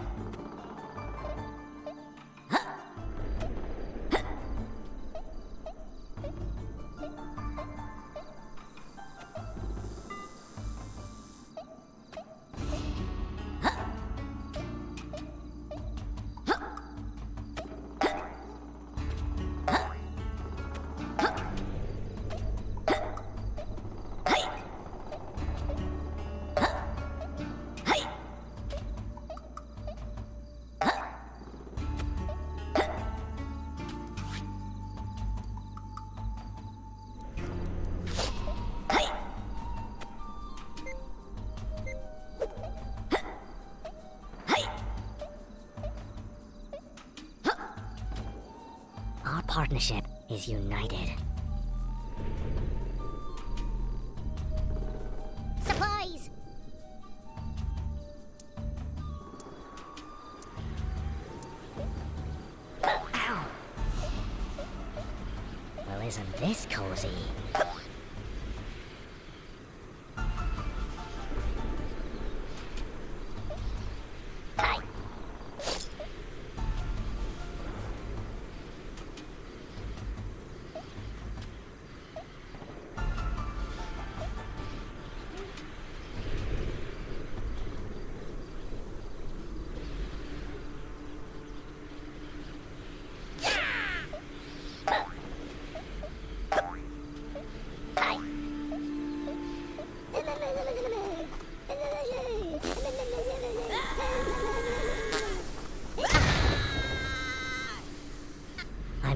Our partnership is united. Supplies. Ow! Well, isn't this cozy?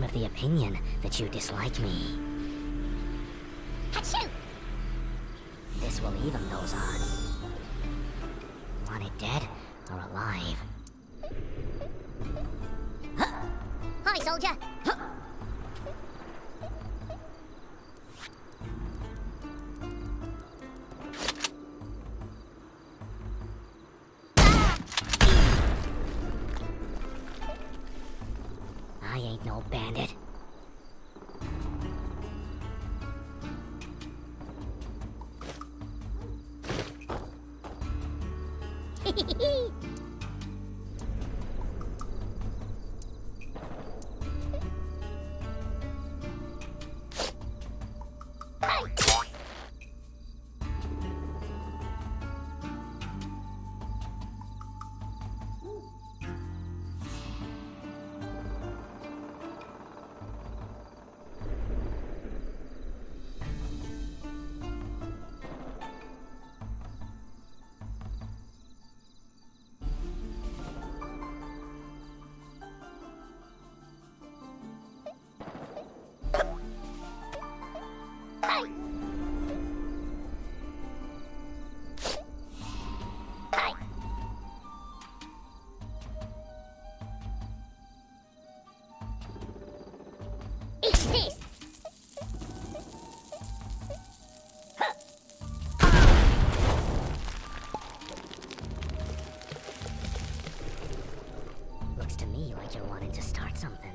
of the opinion that you dislike me. Achoo! This will even those odds. Want it dead or alive? Hi, soldier. I ain't no bandit. Eat this! Looks to me like you're wanting to start something.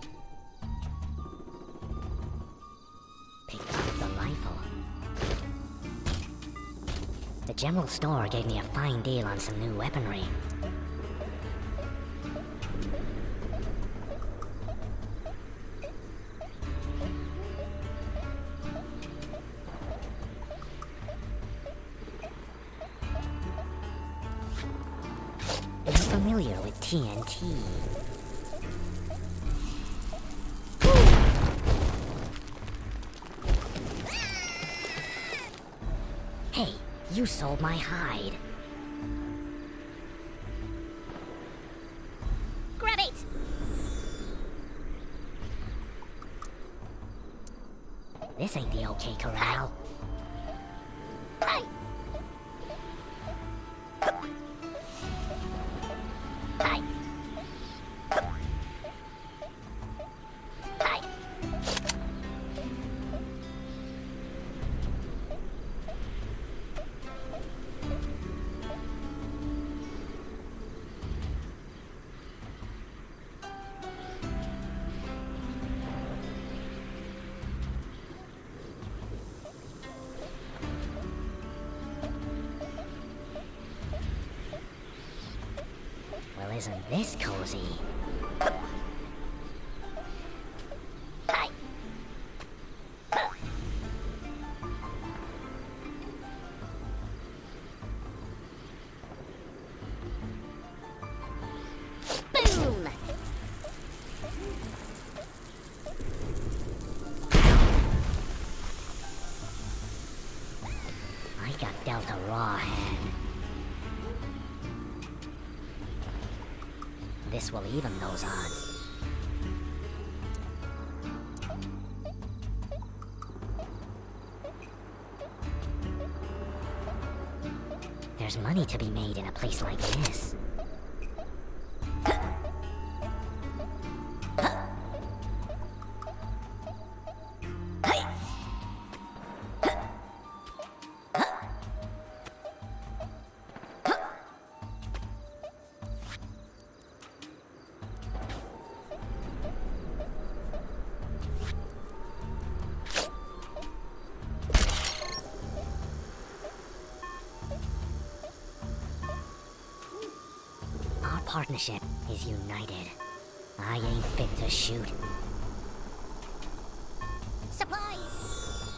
Pick up the rifle. The general store gave me a fine deal on some new weaponry. Are you familiar with T N T? Hey, you sold my hide. Grab it! This ain't the OK Corral. Hey! Hey! Hey! Well, isn't this cozy? Hey! Boom! I got dealt a raw hand. This will even those odds. There's money to be made in a place like this. Our partnership is united. I ain't fit to shoot. Supplies!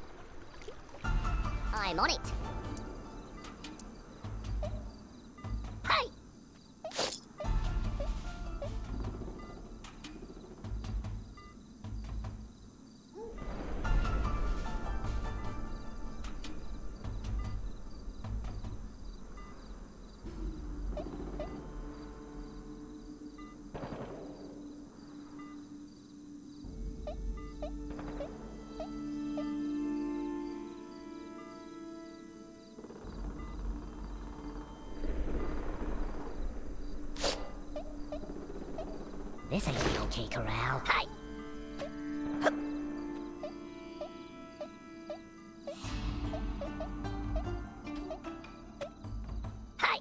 I'm on it. Hey! This ain't the OK Corral. Hi. Hi.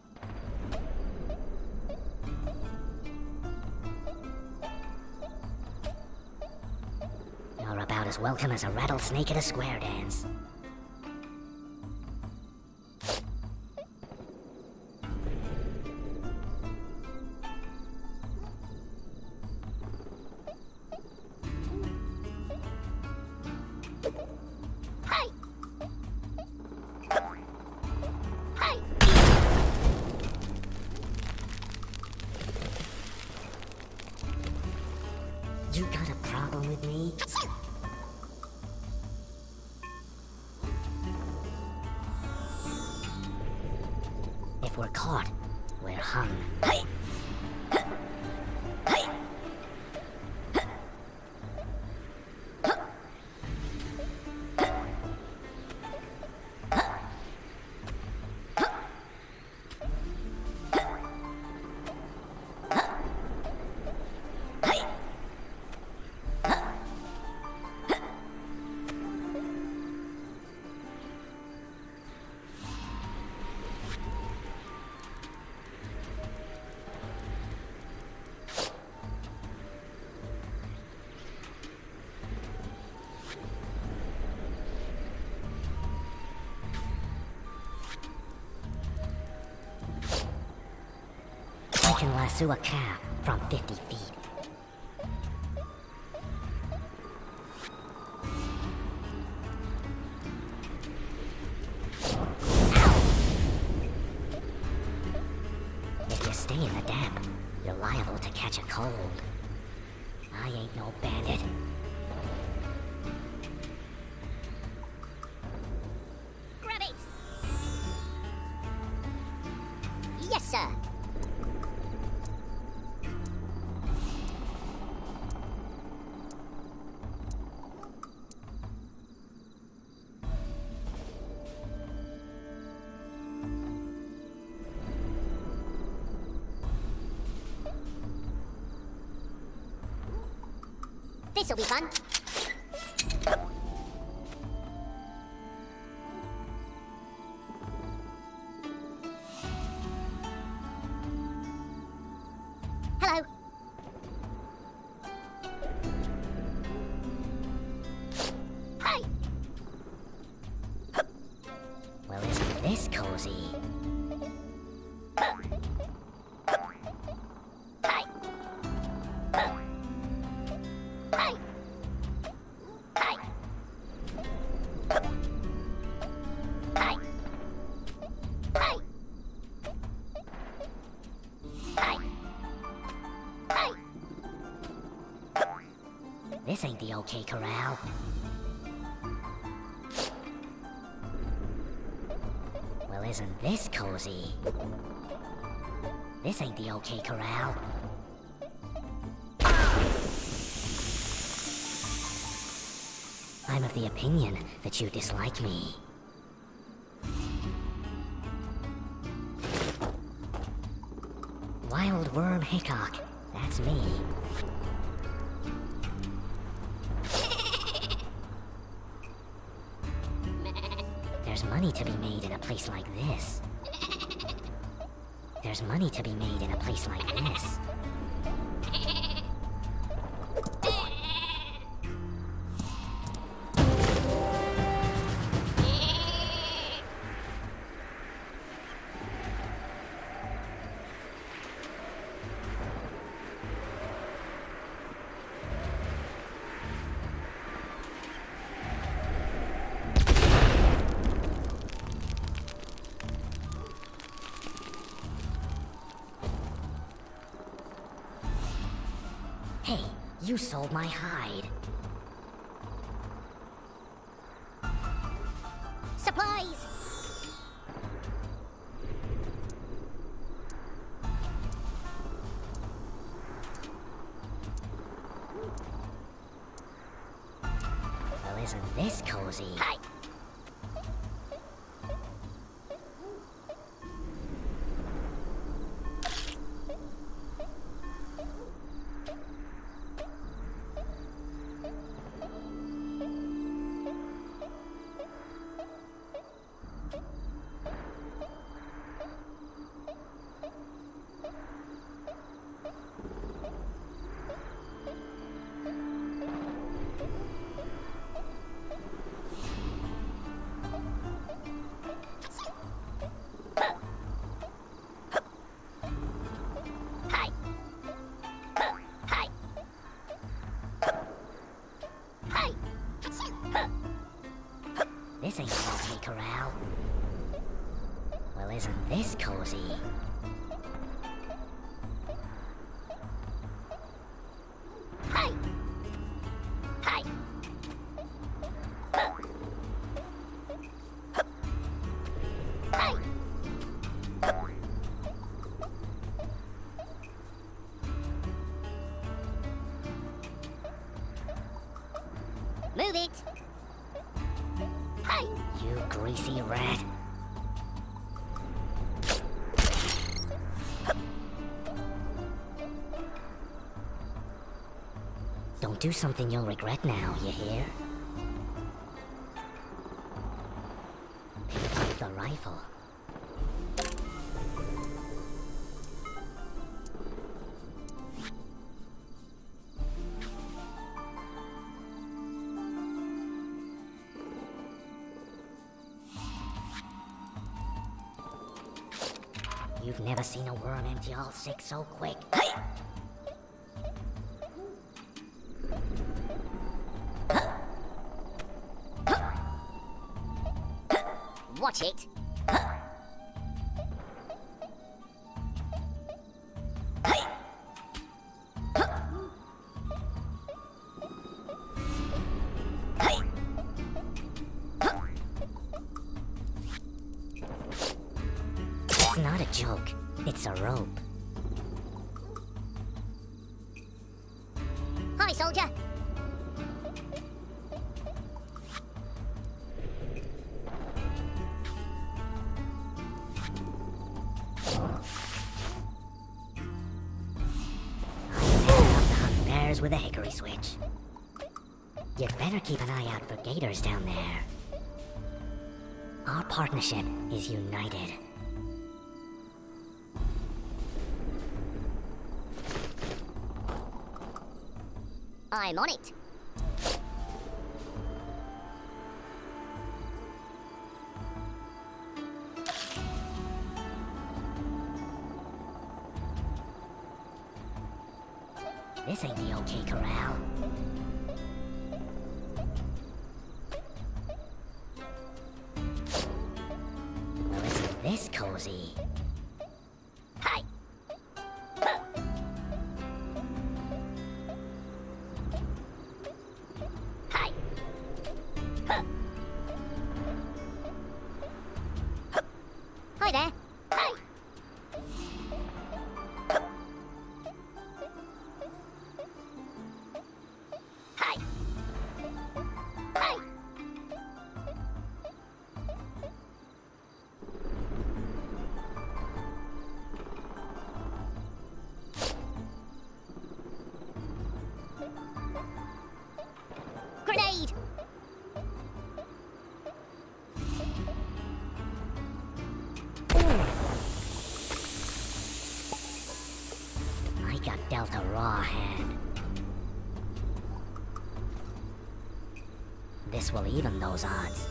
You're about as welcome as a rattlesnake at a square dance. Hi. Hi. You got a problem with me? If we're caught, we're hung. Hi. Hi. I can lasso a calf from fifty feet. If you stay in the damp, you're liable to catch a cold. I ain't no bandit. Grab it. Yes, sir. This'll be fun. Hello. Hi. Well, isn't this cozy? Hi. Hi. Hi. Hi. Hi. Hi. Hi. This ain't the OK Corral. Well, isn't this cozy? This ain't the OK Corral. I'm of the opinion that you dislike me. Wild Worm Hickok, that's me. There's money to be made in a place like this. There's money to be made in a place like this. Hey, you sold my hide. Supplies. Well, isn't this cozy? Hi. isn't this cozy? Hi. Hi. Hi. Move it. Hi. You greasy rat. Don't do something you'll regret now, you hear? Pick up the rifle. You've never seen a worm empty all six so quick. Hey! Watch it. It's not a joke. It's a rope. Hi, soldier. With a hickory switch. You'd better keep an eye out for gators down there. Our partnership is united. I'm on it. This ain't the OK Corral. Well, isn't this cozy? Hi. Hi. Hi there. Hi. Hi. Hi. Grenade. I got dealt a raw hand. This will even those odds.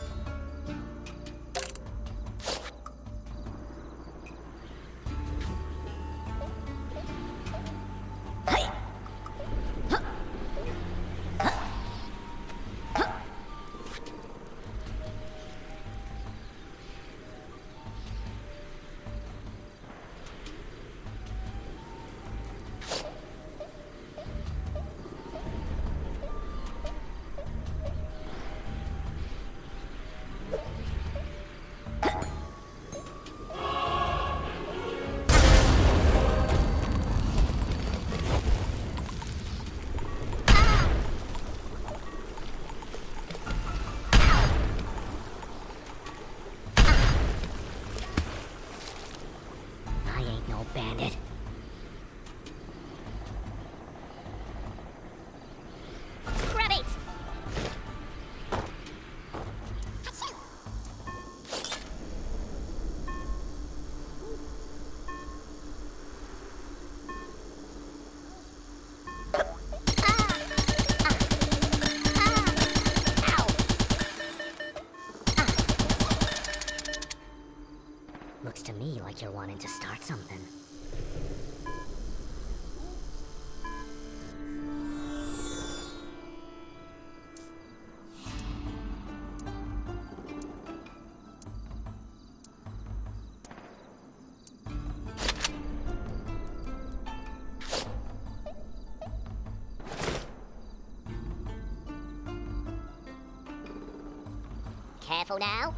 Careful now.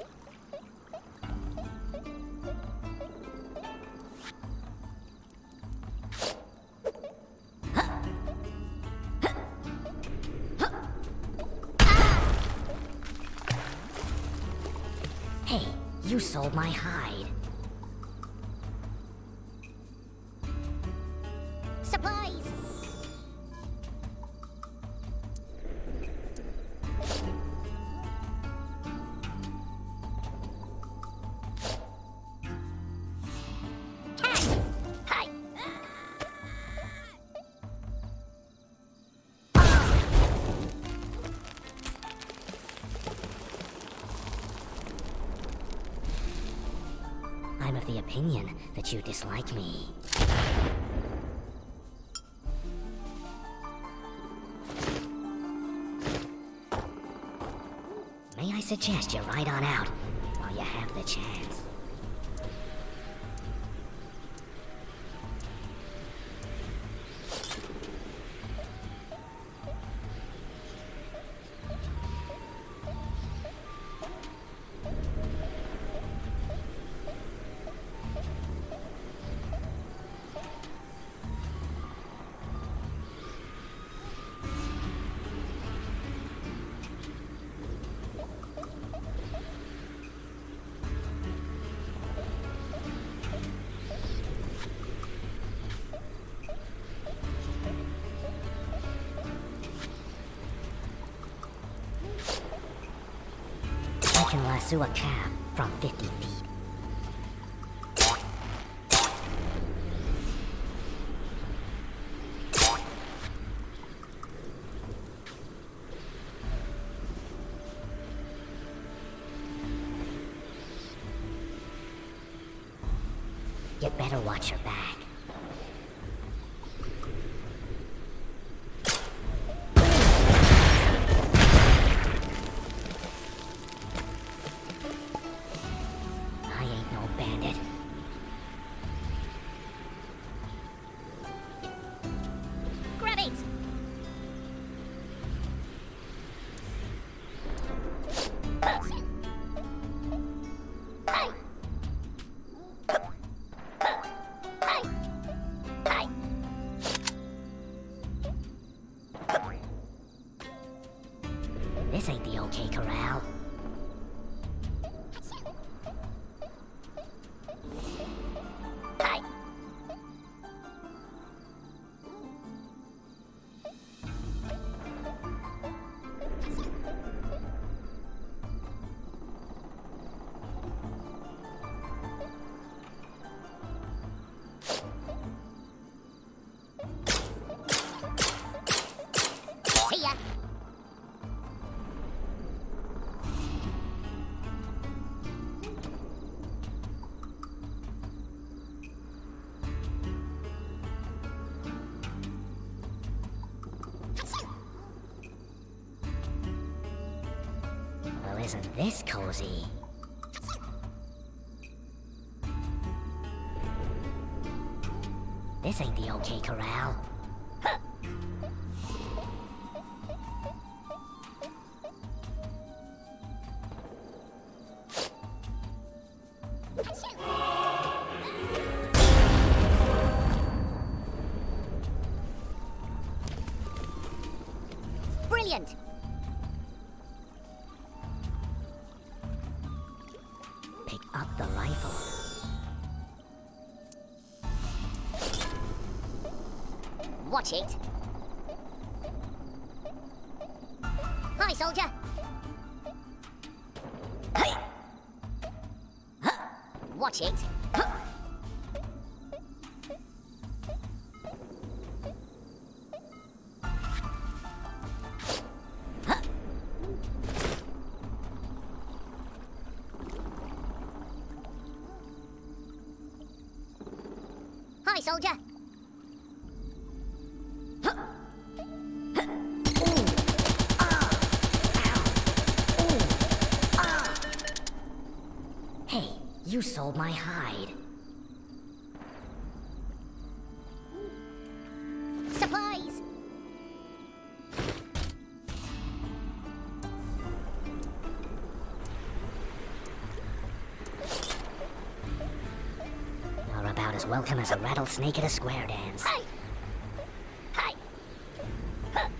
Hey, you sold my hide. Supplies! Catch! Hi! I'm of the opinion that you dislike me. May I suggest you ride on out while you have the chance? I can lasso a cab from fifty feet. You'd better watch your back. I ain't no bandit. Grab it! Hi! Hi! Hi! This ain't the OK Corral. Hi! See ya! Well, isn't this cozy? This ain't the OK Corral. Brilliant! Pick up the rifle. Watch it! Hi, soldier! Watch it! Hi, soldier! Hey, you sold my hide. Supplies! welcome as a rattlesnake at a square dance. Hey! Hey! Huh.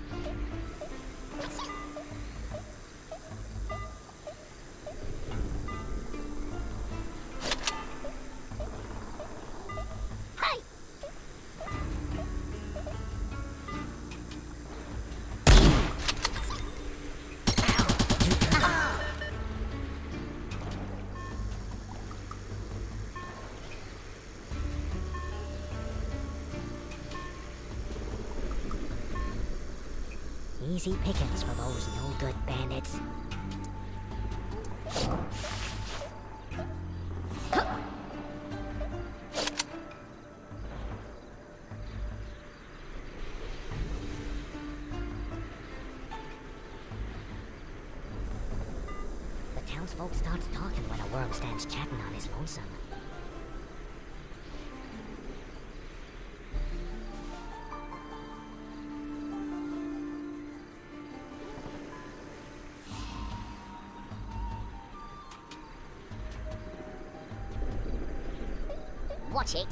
Hey! Easy pickings for those no-good bandits. The townsfolk starts talking when a worm stands chatting on his lonesome. Watch it.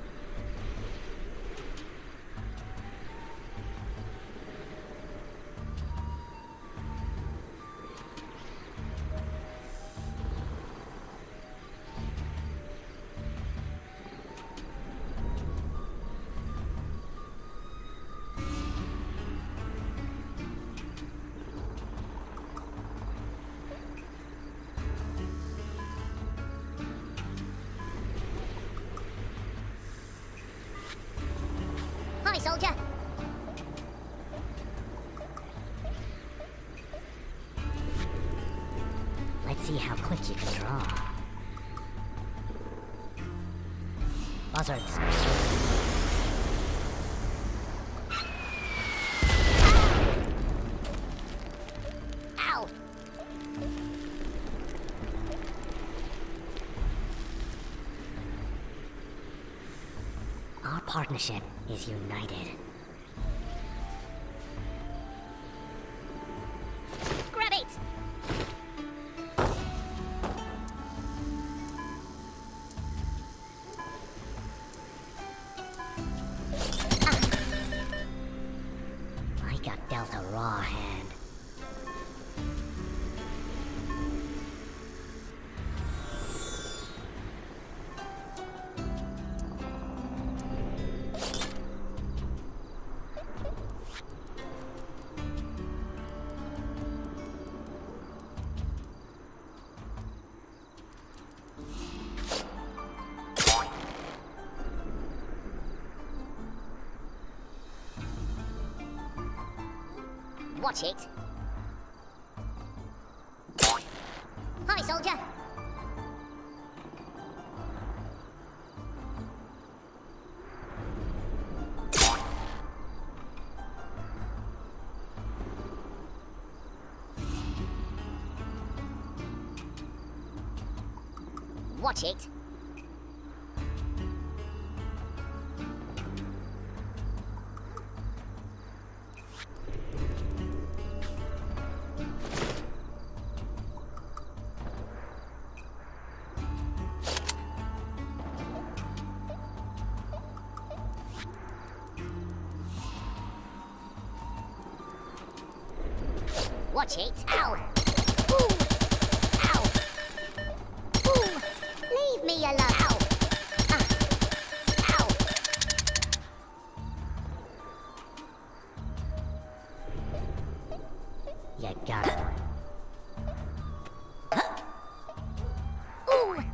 Hi, soldier. Let's see how quick you can draw. Buzzards. Ow! Our partnership is united. Grab it! I got dealt a raw hand. Watch it. Hi, soldier. Watch it. Watch it. Ow! Ooh! Ow! Ooh! Leave me alone! Ow! Ah! Ow! You got it. Ooh!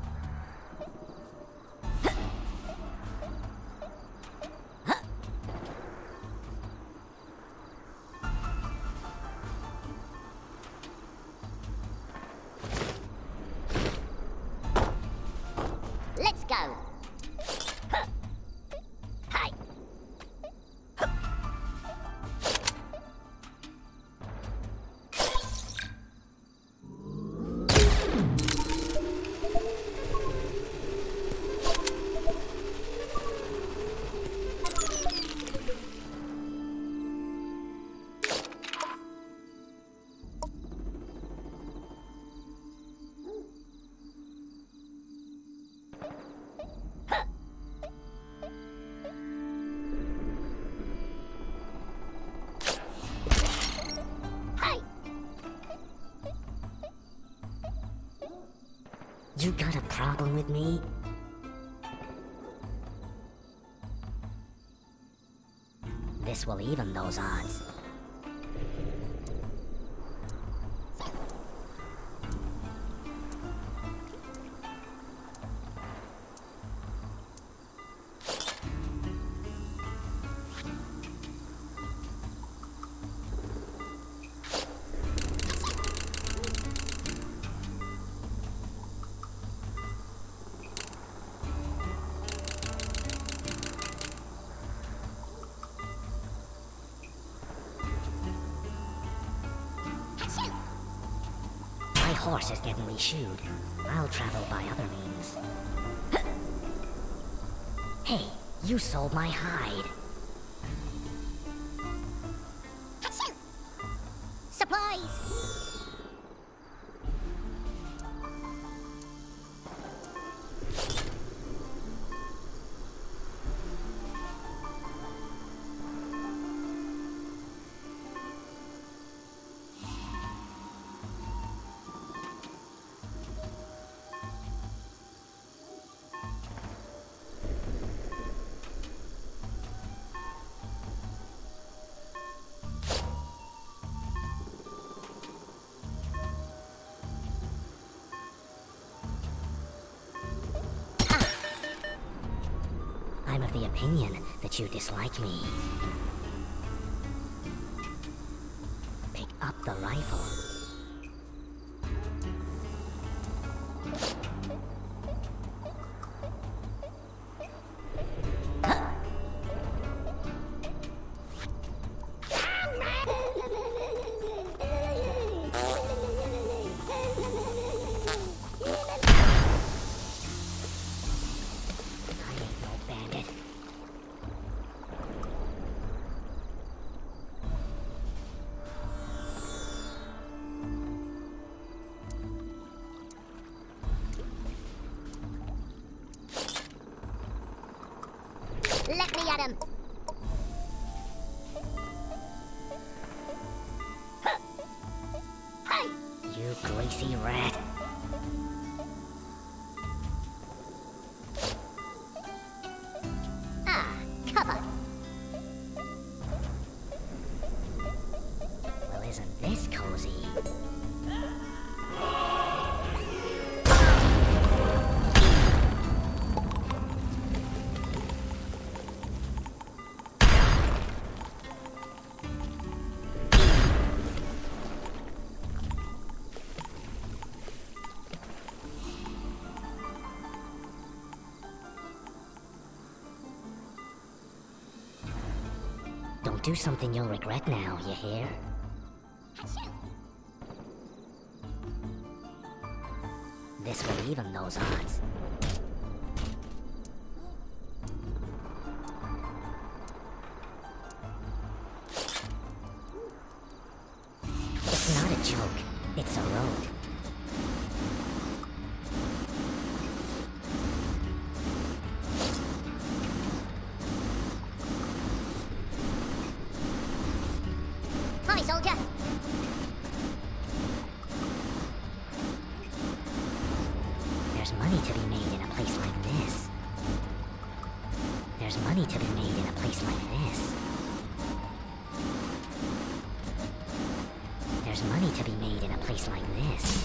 Let's go. Huh. Hi. Huh. You got a problem with me? This will even those odds. My horse is getting reshoed. I'll travel by other means. Hey, you sold my hide. Supplies! I'm of the opinion that you dislike me. Pick up the rifle. Let me at him. Hey! You greasy rat. Ah, cover. Well, isn't this cozy? Don't do something you'll regret now, you hear? This will even those odds. It's not a joke, it's a road. Hi, soldier. There's money to be made in a place like this. There's money to be made in a place like this. There's money to be made in a place like this.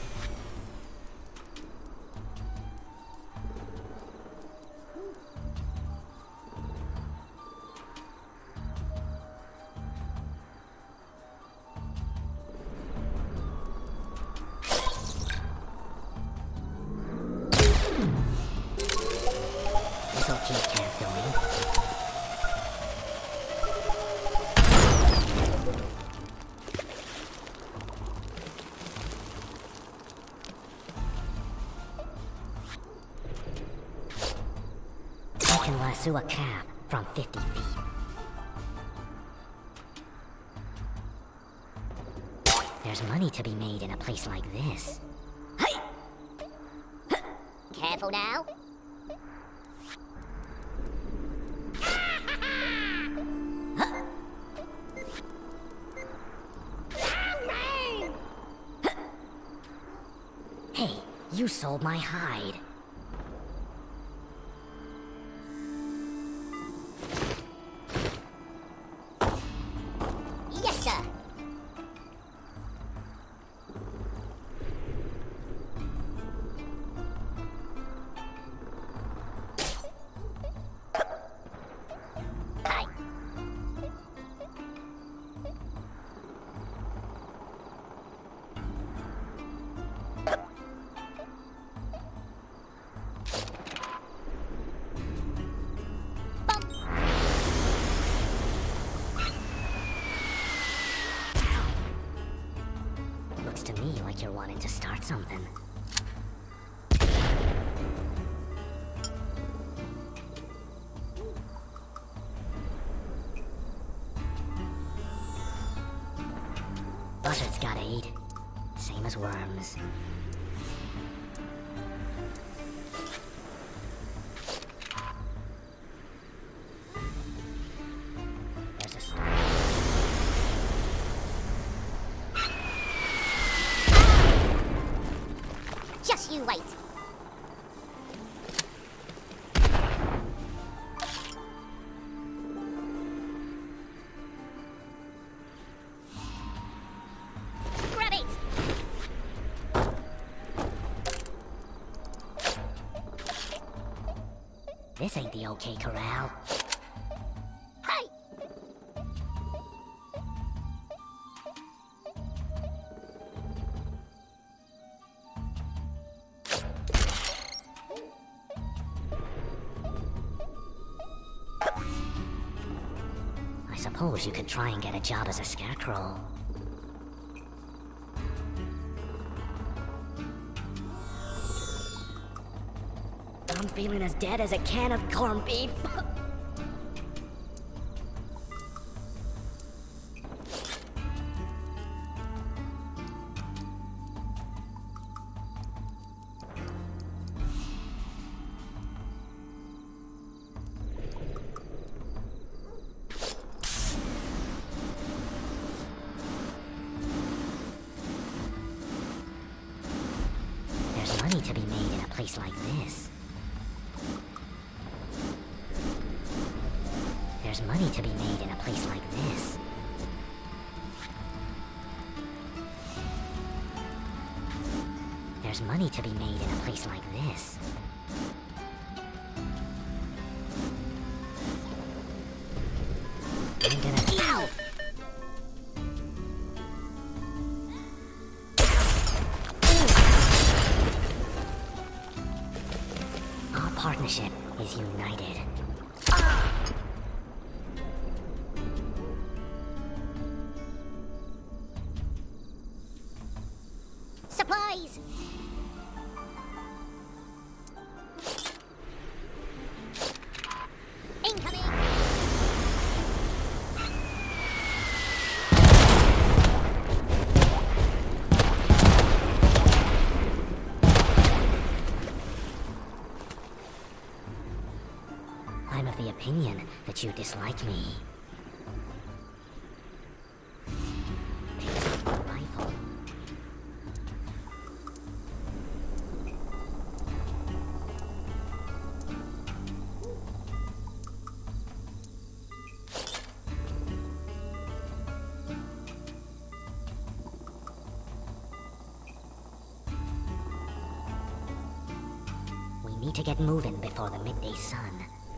This'll keep Camp going. I can lasso a calf from fifty feet. There's money to be made in a place like this. Hey! Careful now. Hey, You sold my hide. Yes, sir. Hi. Looks to me like you're wanting to start something. Buzzards gotta eat. Same as worms. There's a star. Just you wait. Grab it. This ain't the OK Corral. Hey. I suppose you could try and get a job as a scarecrow. I'm feeling as dead as a can of corned beef. There's money to be made in a place like this. There's money to be made in a place like this. There's money to be made in a place like this. I'm gonna... Ow! Our partnership is united. Supplies. Incoming. I'm of the opinion that you dislike me. Pick up the rifle. We need to get moving before the midday sun.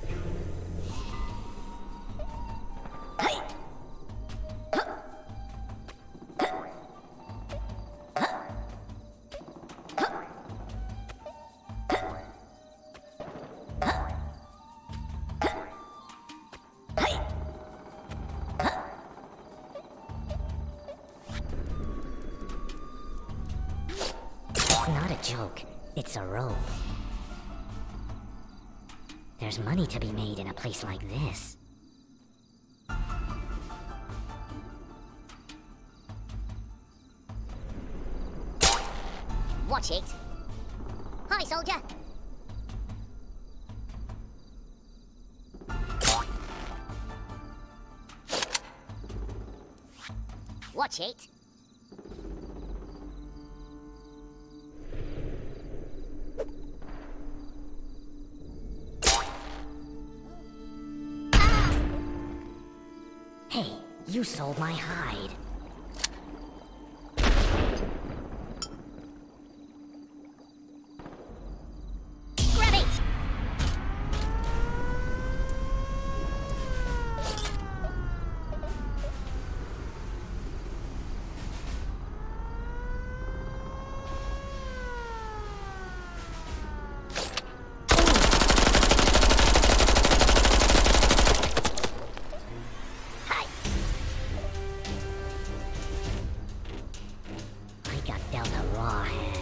It's not a joke, it's a rope. There's money to be made in a place like this. Watch it. Hi, soldier. Watch it. Hey, you sold my hide. Grab it! Hi! I got dealt a raw hand.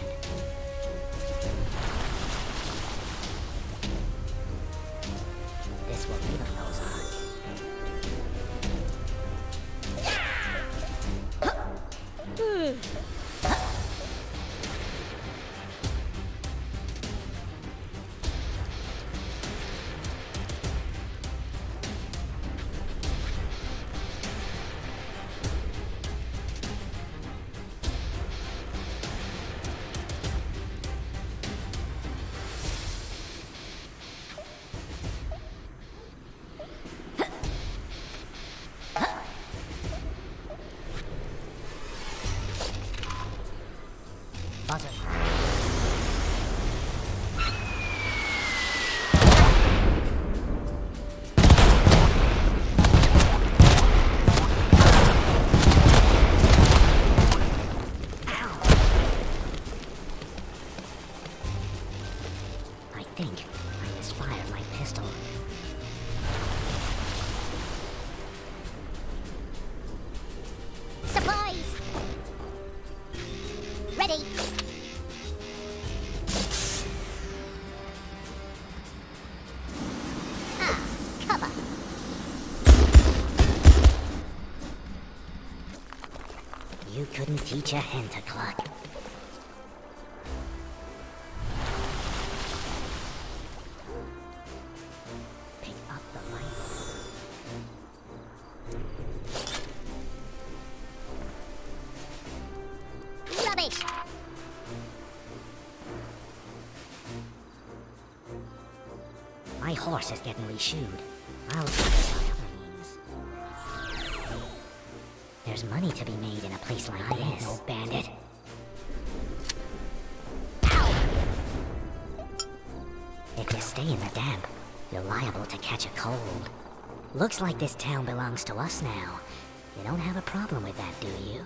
This will leave those on. Buzzer. I think I misfired my pistol. Supplies! Ready! Ah, cover! You couldn't teach a hen to cluck. Pick up the rifle. Rubbish! My horse is getting reshoed. I'll try by other means. There's money to be made in a place like this. I ain't no bandit. Ow! If you stay in the damp, you're liable to catch a cold. Looks like this town belongs to us now. You don't have a problem with that, do you?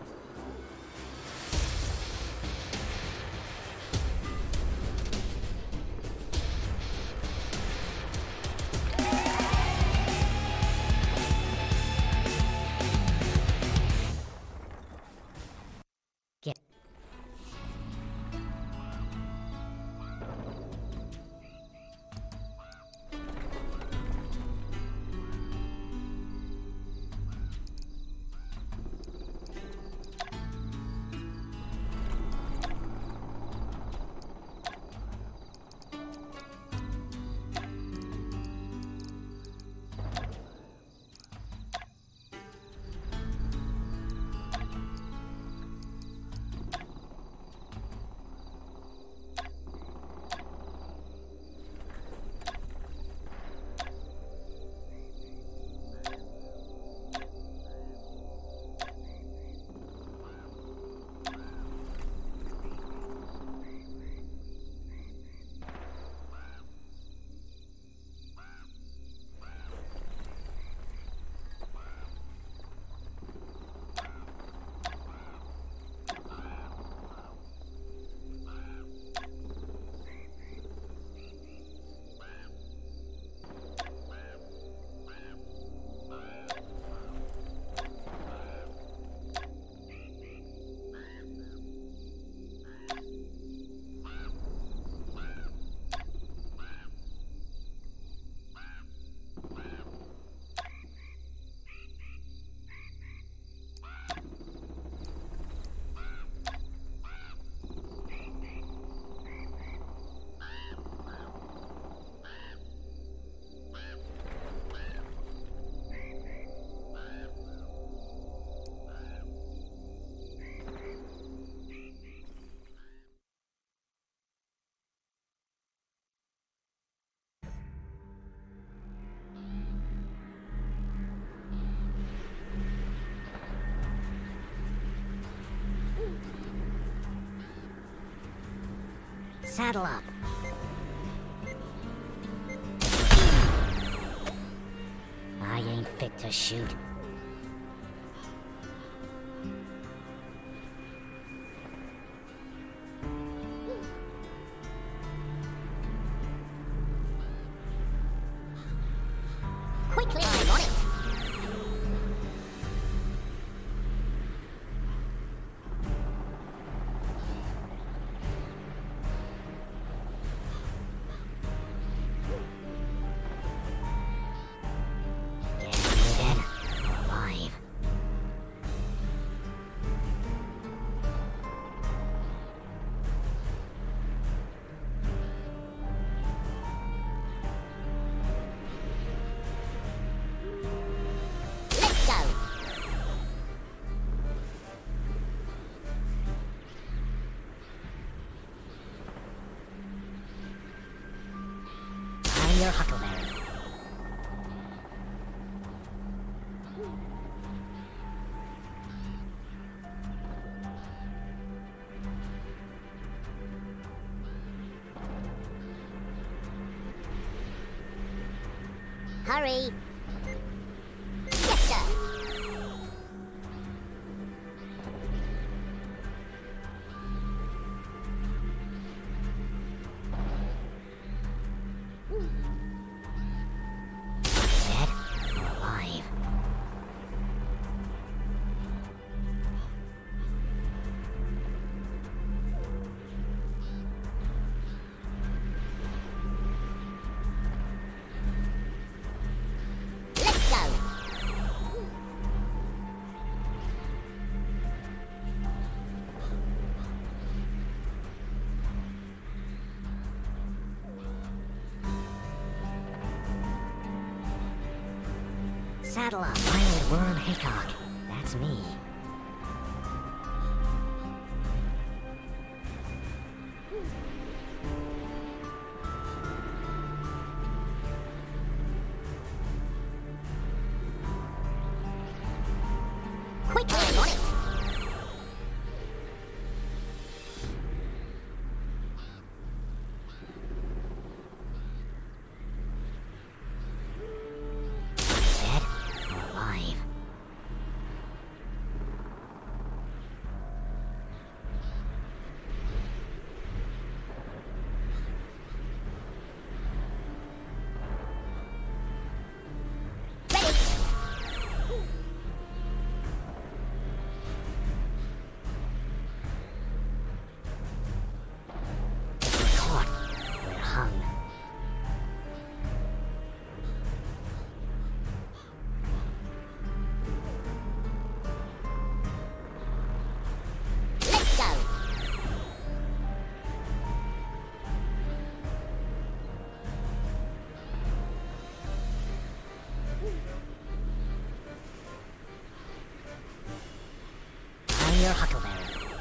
Get... Saddle up. I ain't fit to shoot. Quickly, I'm on it. Get moving. Alive. Let's go. I'm your Huckleberry. Hurry. Yes, sir. Dead or alive? Let's go. Saddle up. Wild Worm Hickok. That's me. Quickly, I'm on it. Dead or alive? Ready. If we're caught, we're hung. Let's go. I'm your Huckleberry.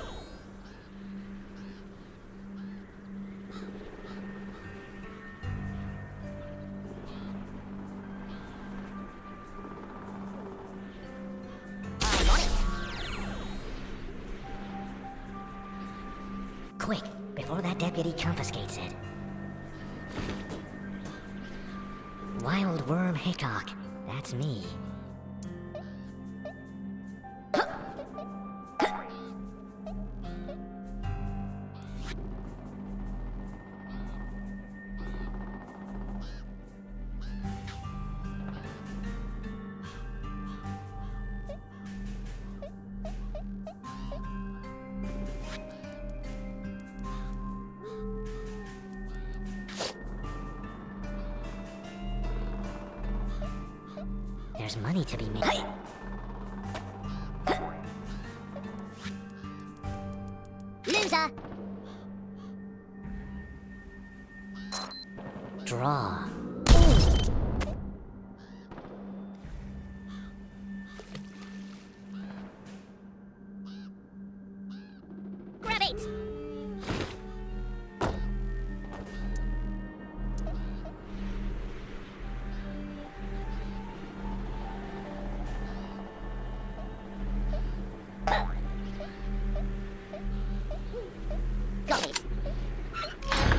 I'm on it. Quick, before that deputy confiscates it. Wild Worm Hickok. That's me. There's money to be made. Loser. Draw. Grab it. Got it.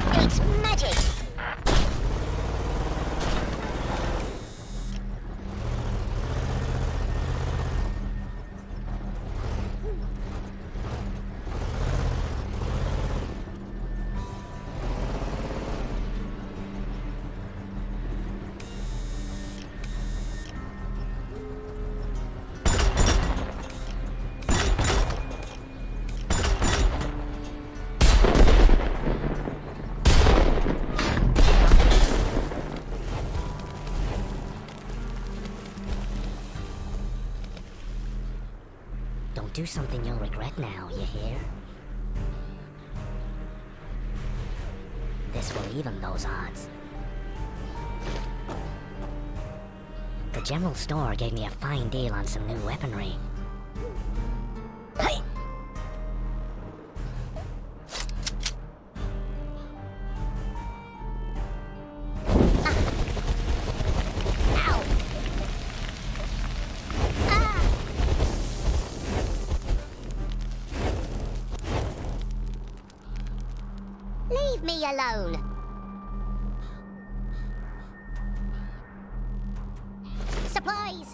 Don't do something you'll regret now, you hear? This will even those odds. The general store gave me a fine deal on some new weaponry. Hey! Leave me alone. Supplies.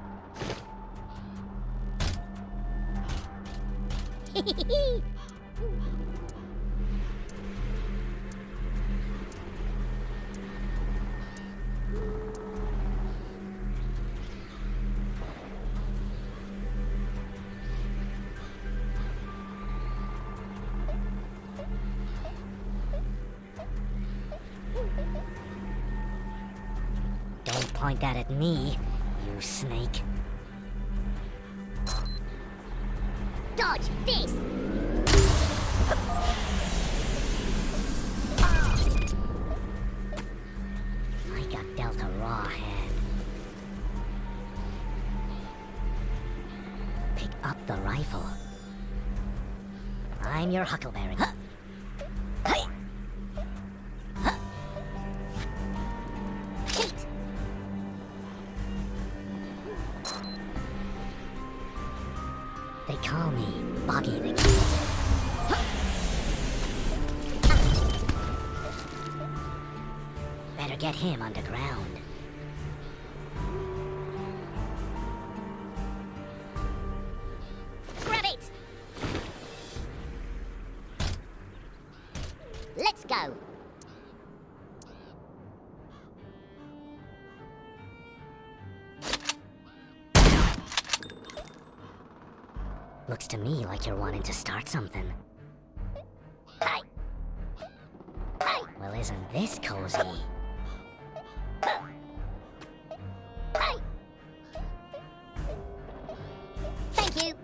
Don't point that at me, you snake. Dodge this. I got dealt a raw hand. Pick up the rifle. I'm your Huckleberry. Huh. Hey! Huh. Cheat. They call me Boggy the Kid. Better get him underground. Grab it. Let's go. Looks to me like you're wanting to start something. Hey. Hey. Well, isn't this cozy? Hey. Thank you.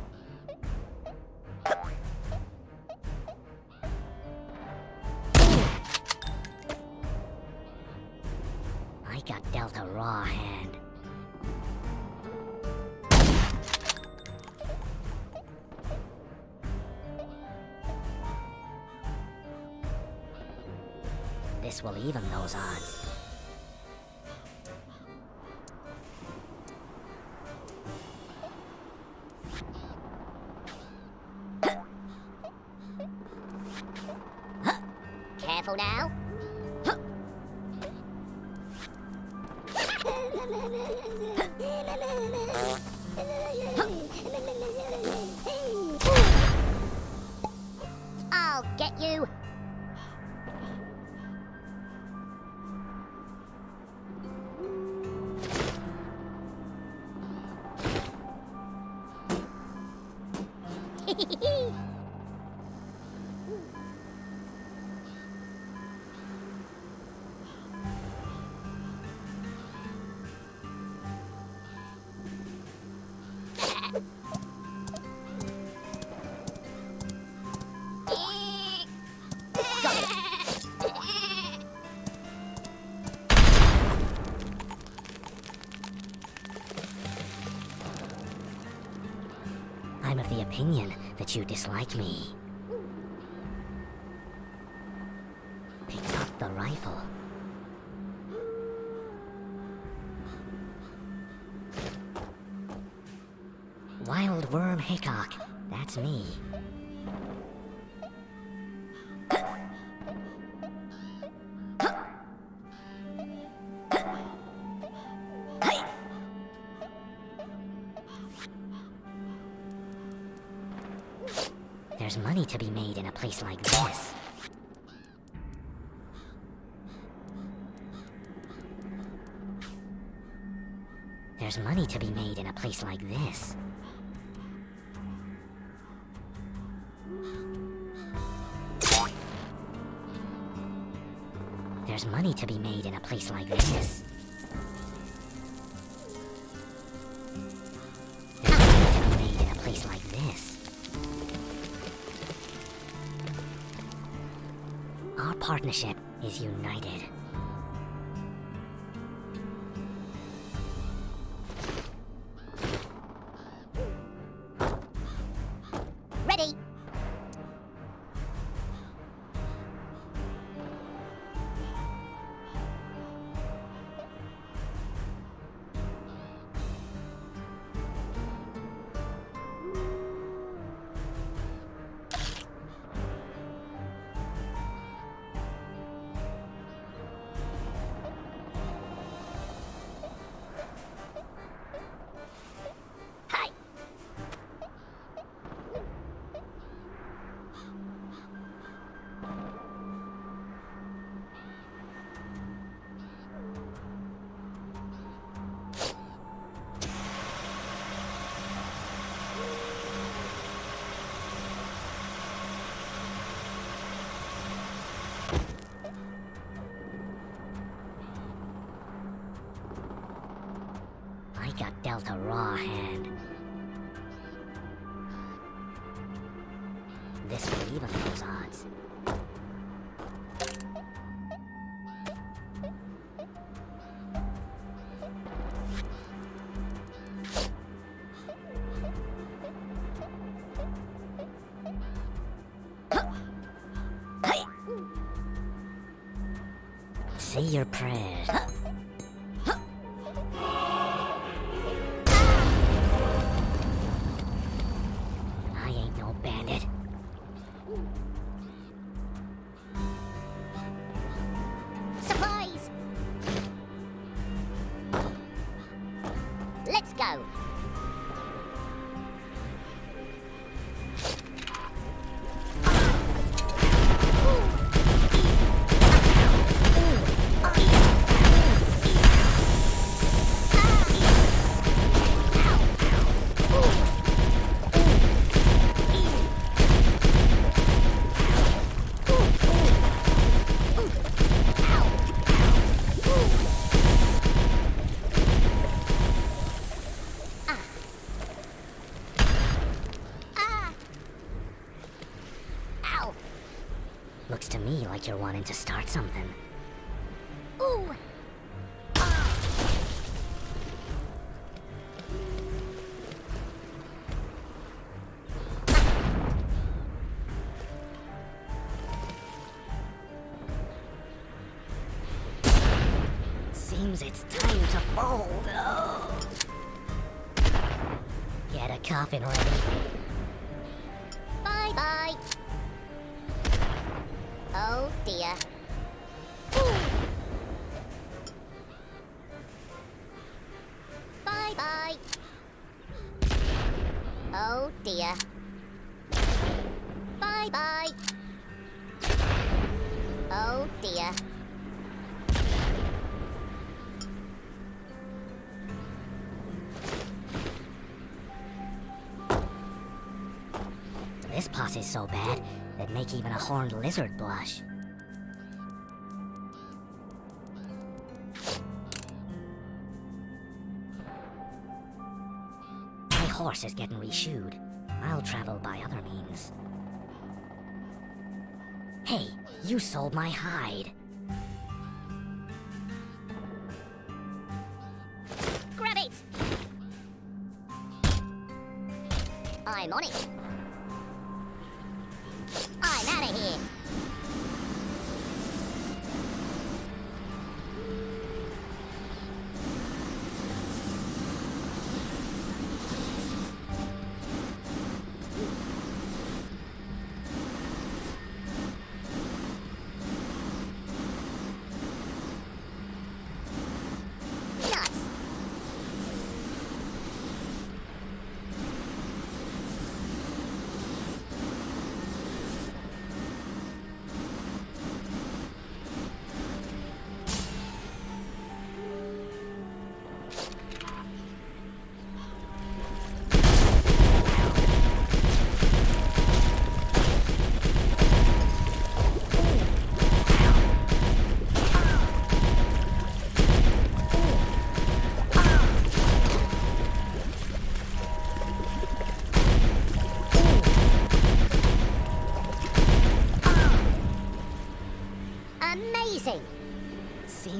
I got dealt a raw hand. This will even those odds. Careful now. I'll get you. I'm of the opinion that you dislike me. Pick up the rifle. Wild Worm Hickok, that's me. There's money to be made in a place like this. There's money to be made in a place like this. There's money to be made in a place like this. There's money to be made in a place partnership is united. Ready. Hi. I got dealt a raw hand. This will even those odds. Say your prayers. I ain't no bandit. Supplies. Let's go. Ow. Looks to me like you're wanting to start something. Ooh. Seems it's time to fold. Oh. Get a coffin ready. Bye bye. Oh dear. Ooh. Bye bye. Oh dear. Bye bye. Oh dear. This posse's so bad, it'd make even a horned lizard blush. My horse is getting reshoed. I'll travel by other means. Hey, you sold my hide. Grab it. I'm on it. I'm out of here. Nuts.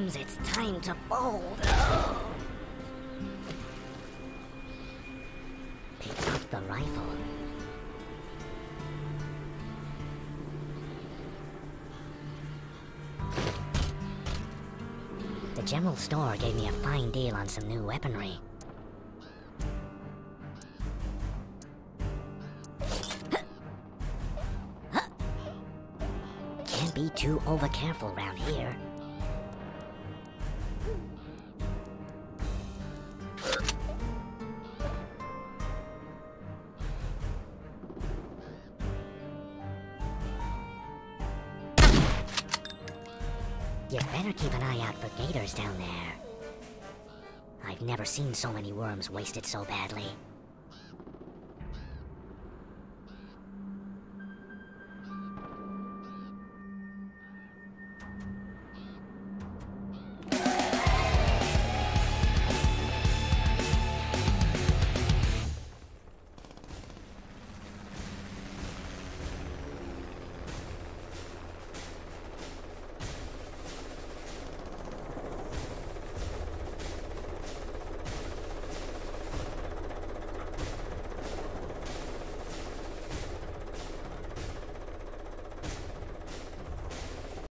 seems it's time to fold. Pick up the rifle. The general store gave me a fine deal on some new weaponry. Can't be too over-careful round here. You better keep an eye out for gators down there. I've never seen so many worms wasted so badly.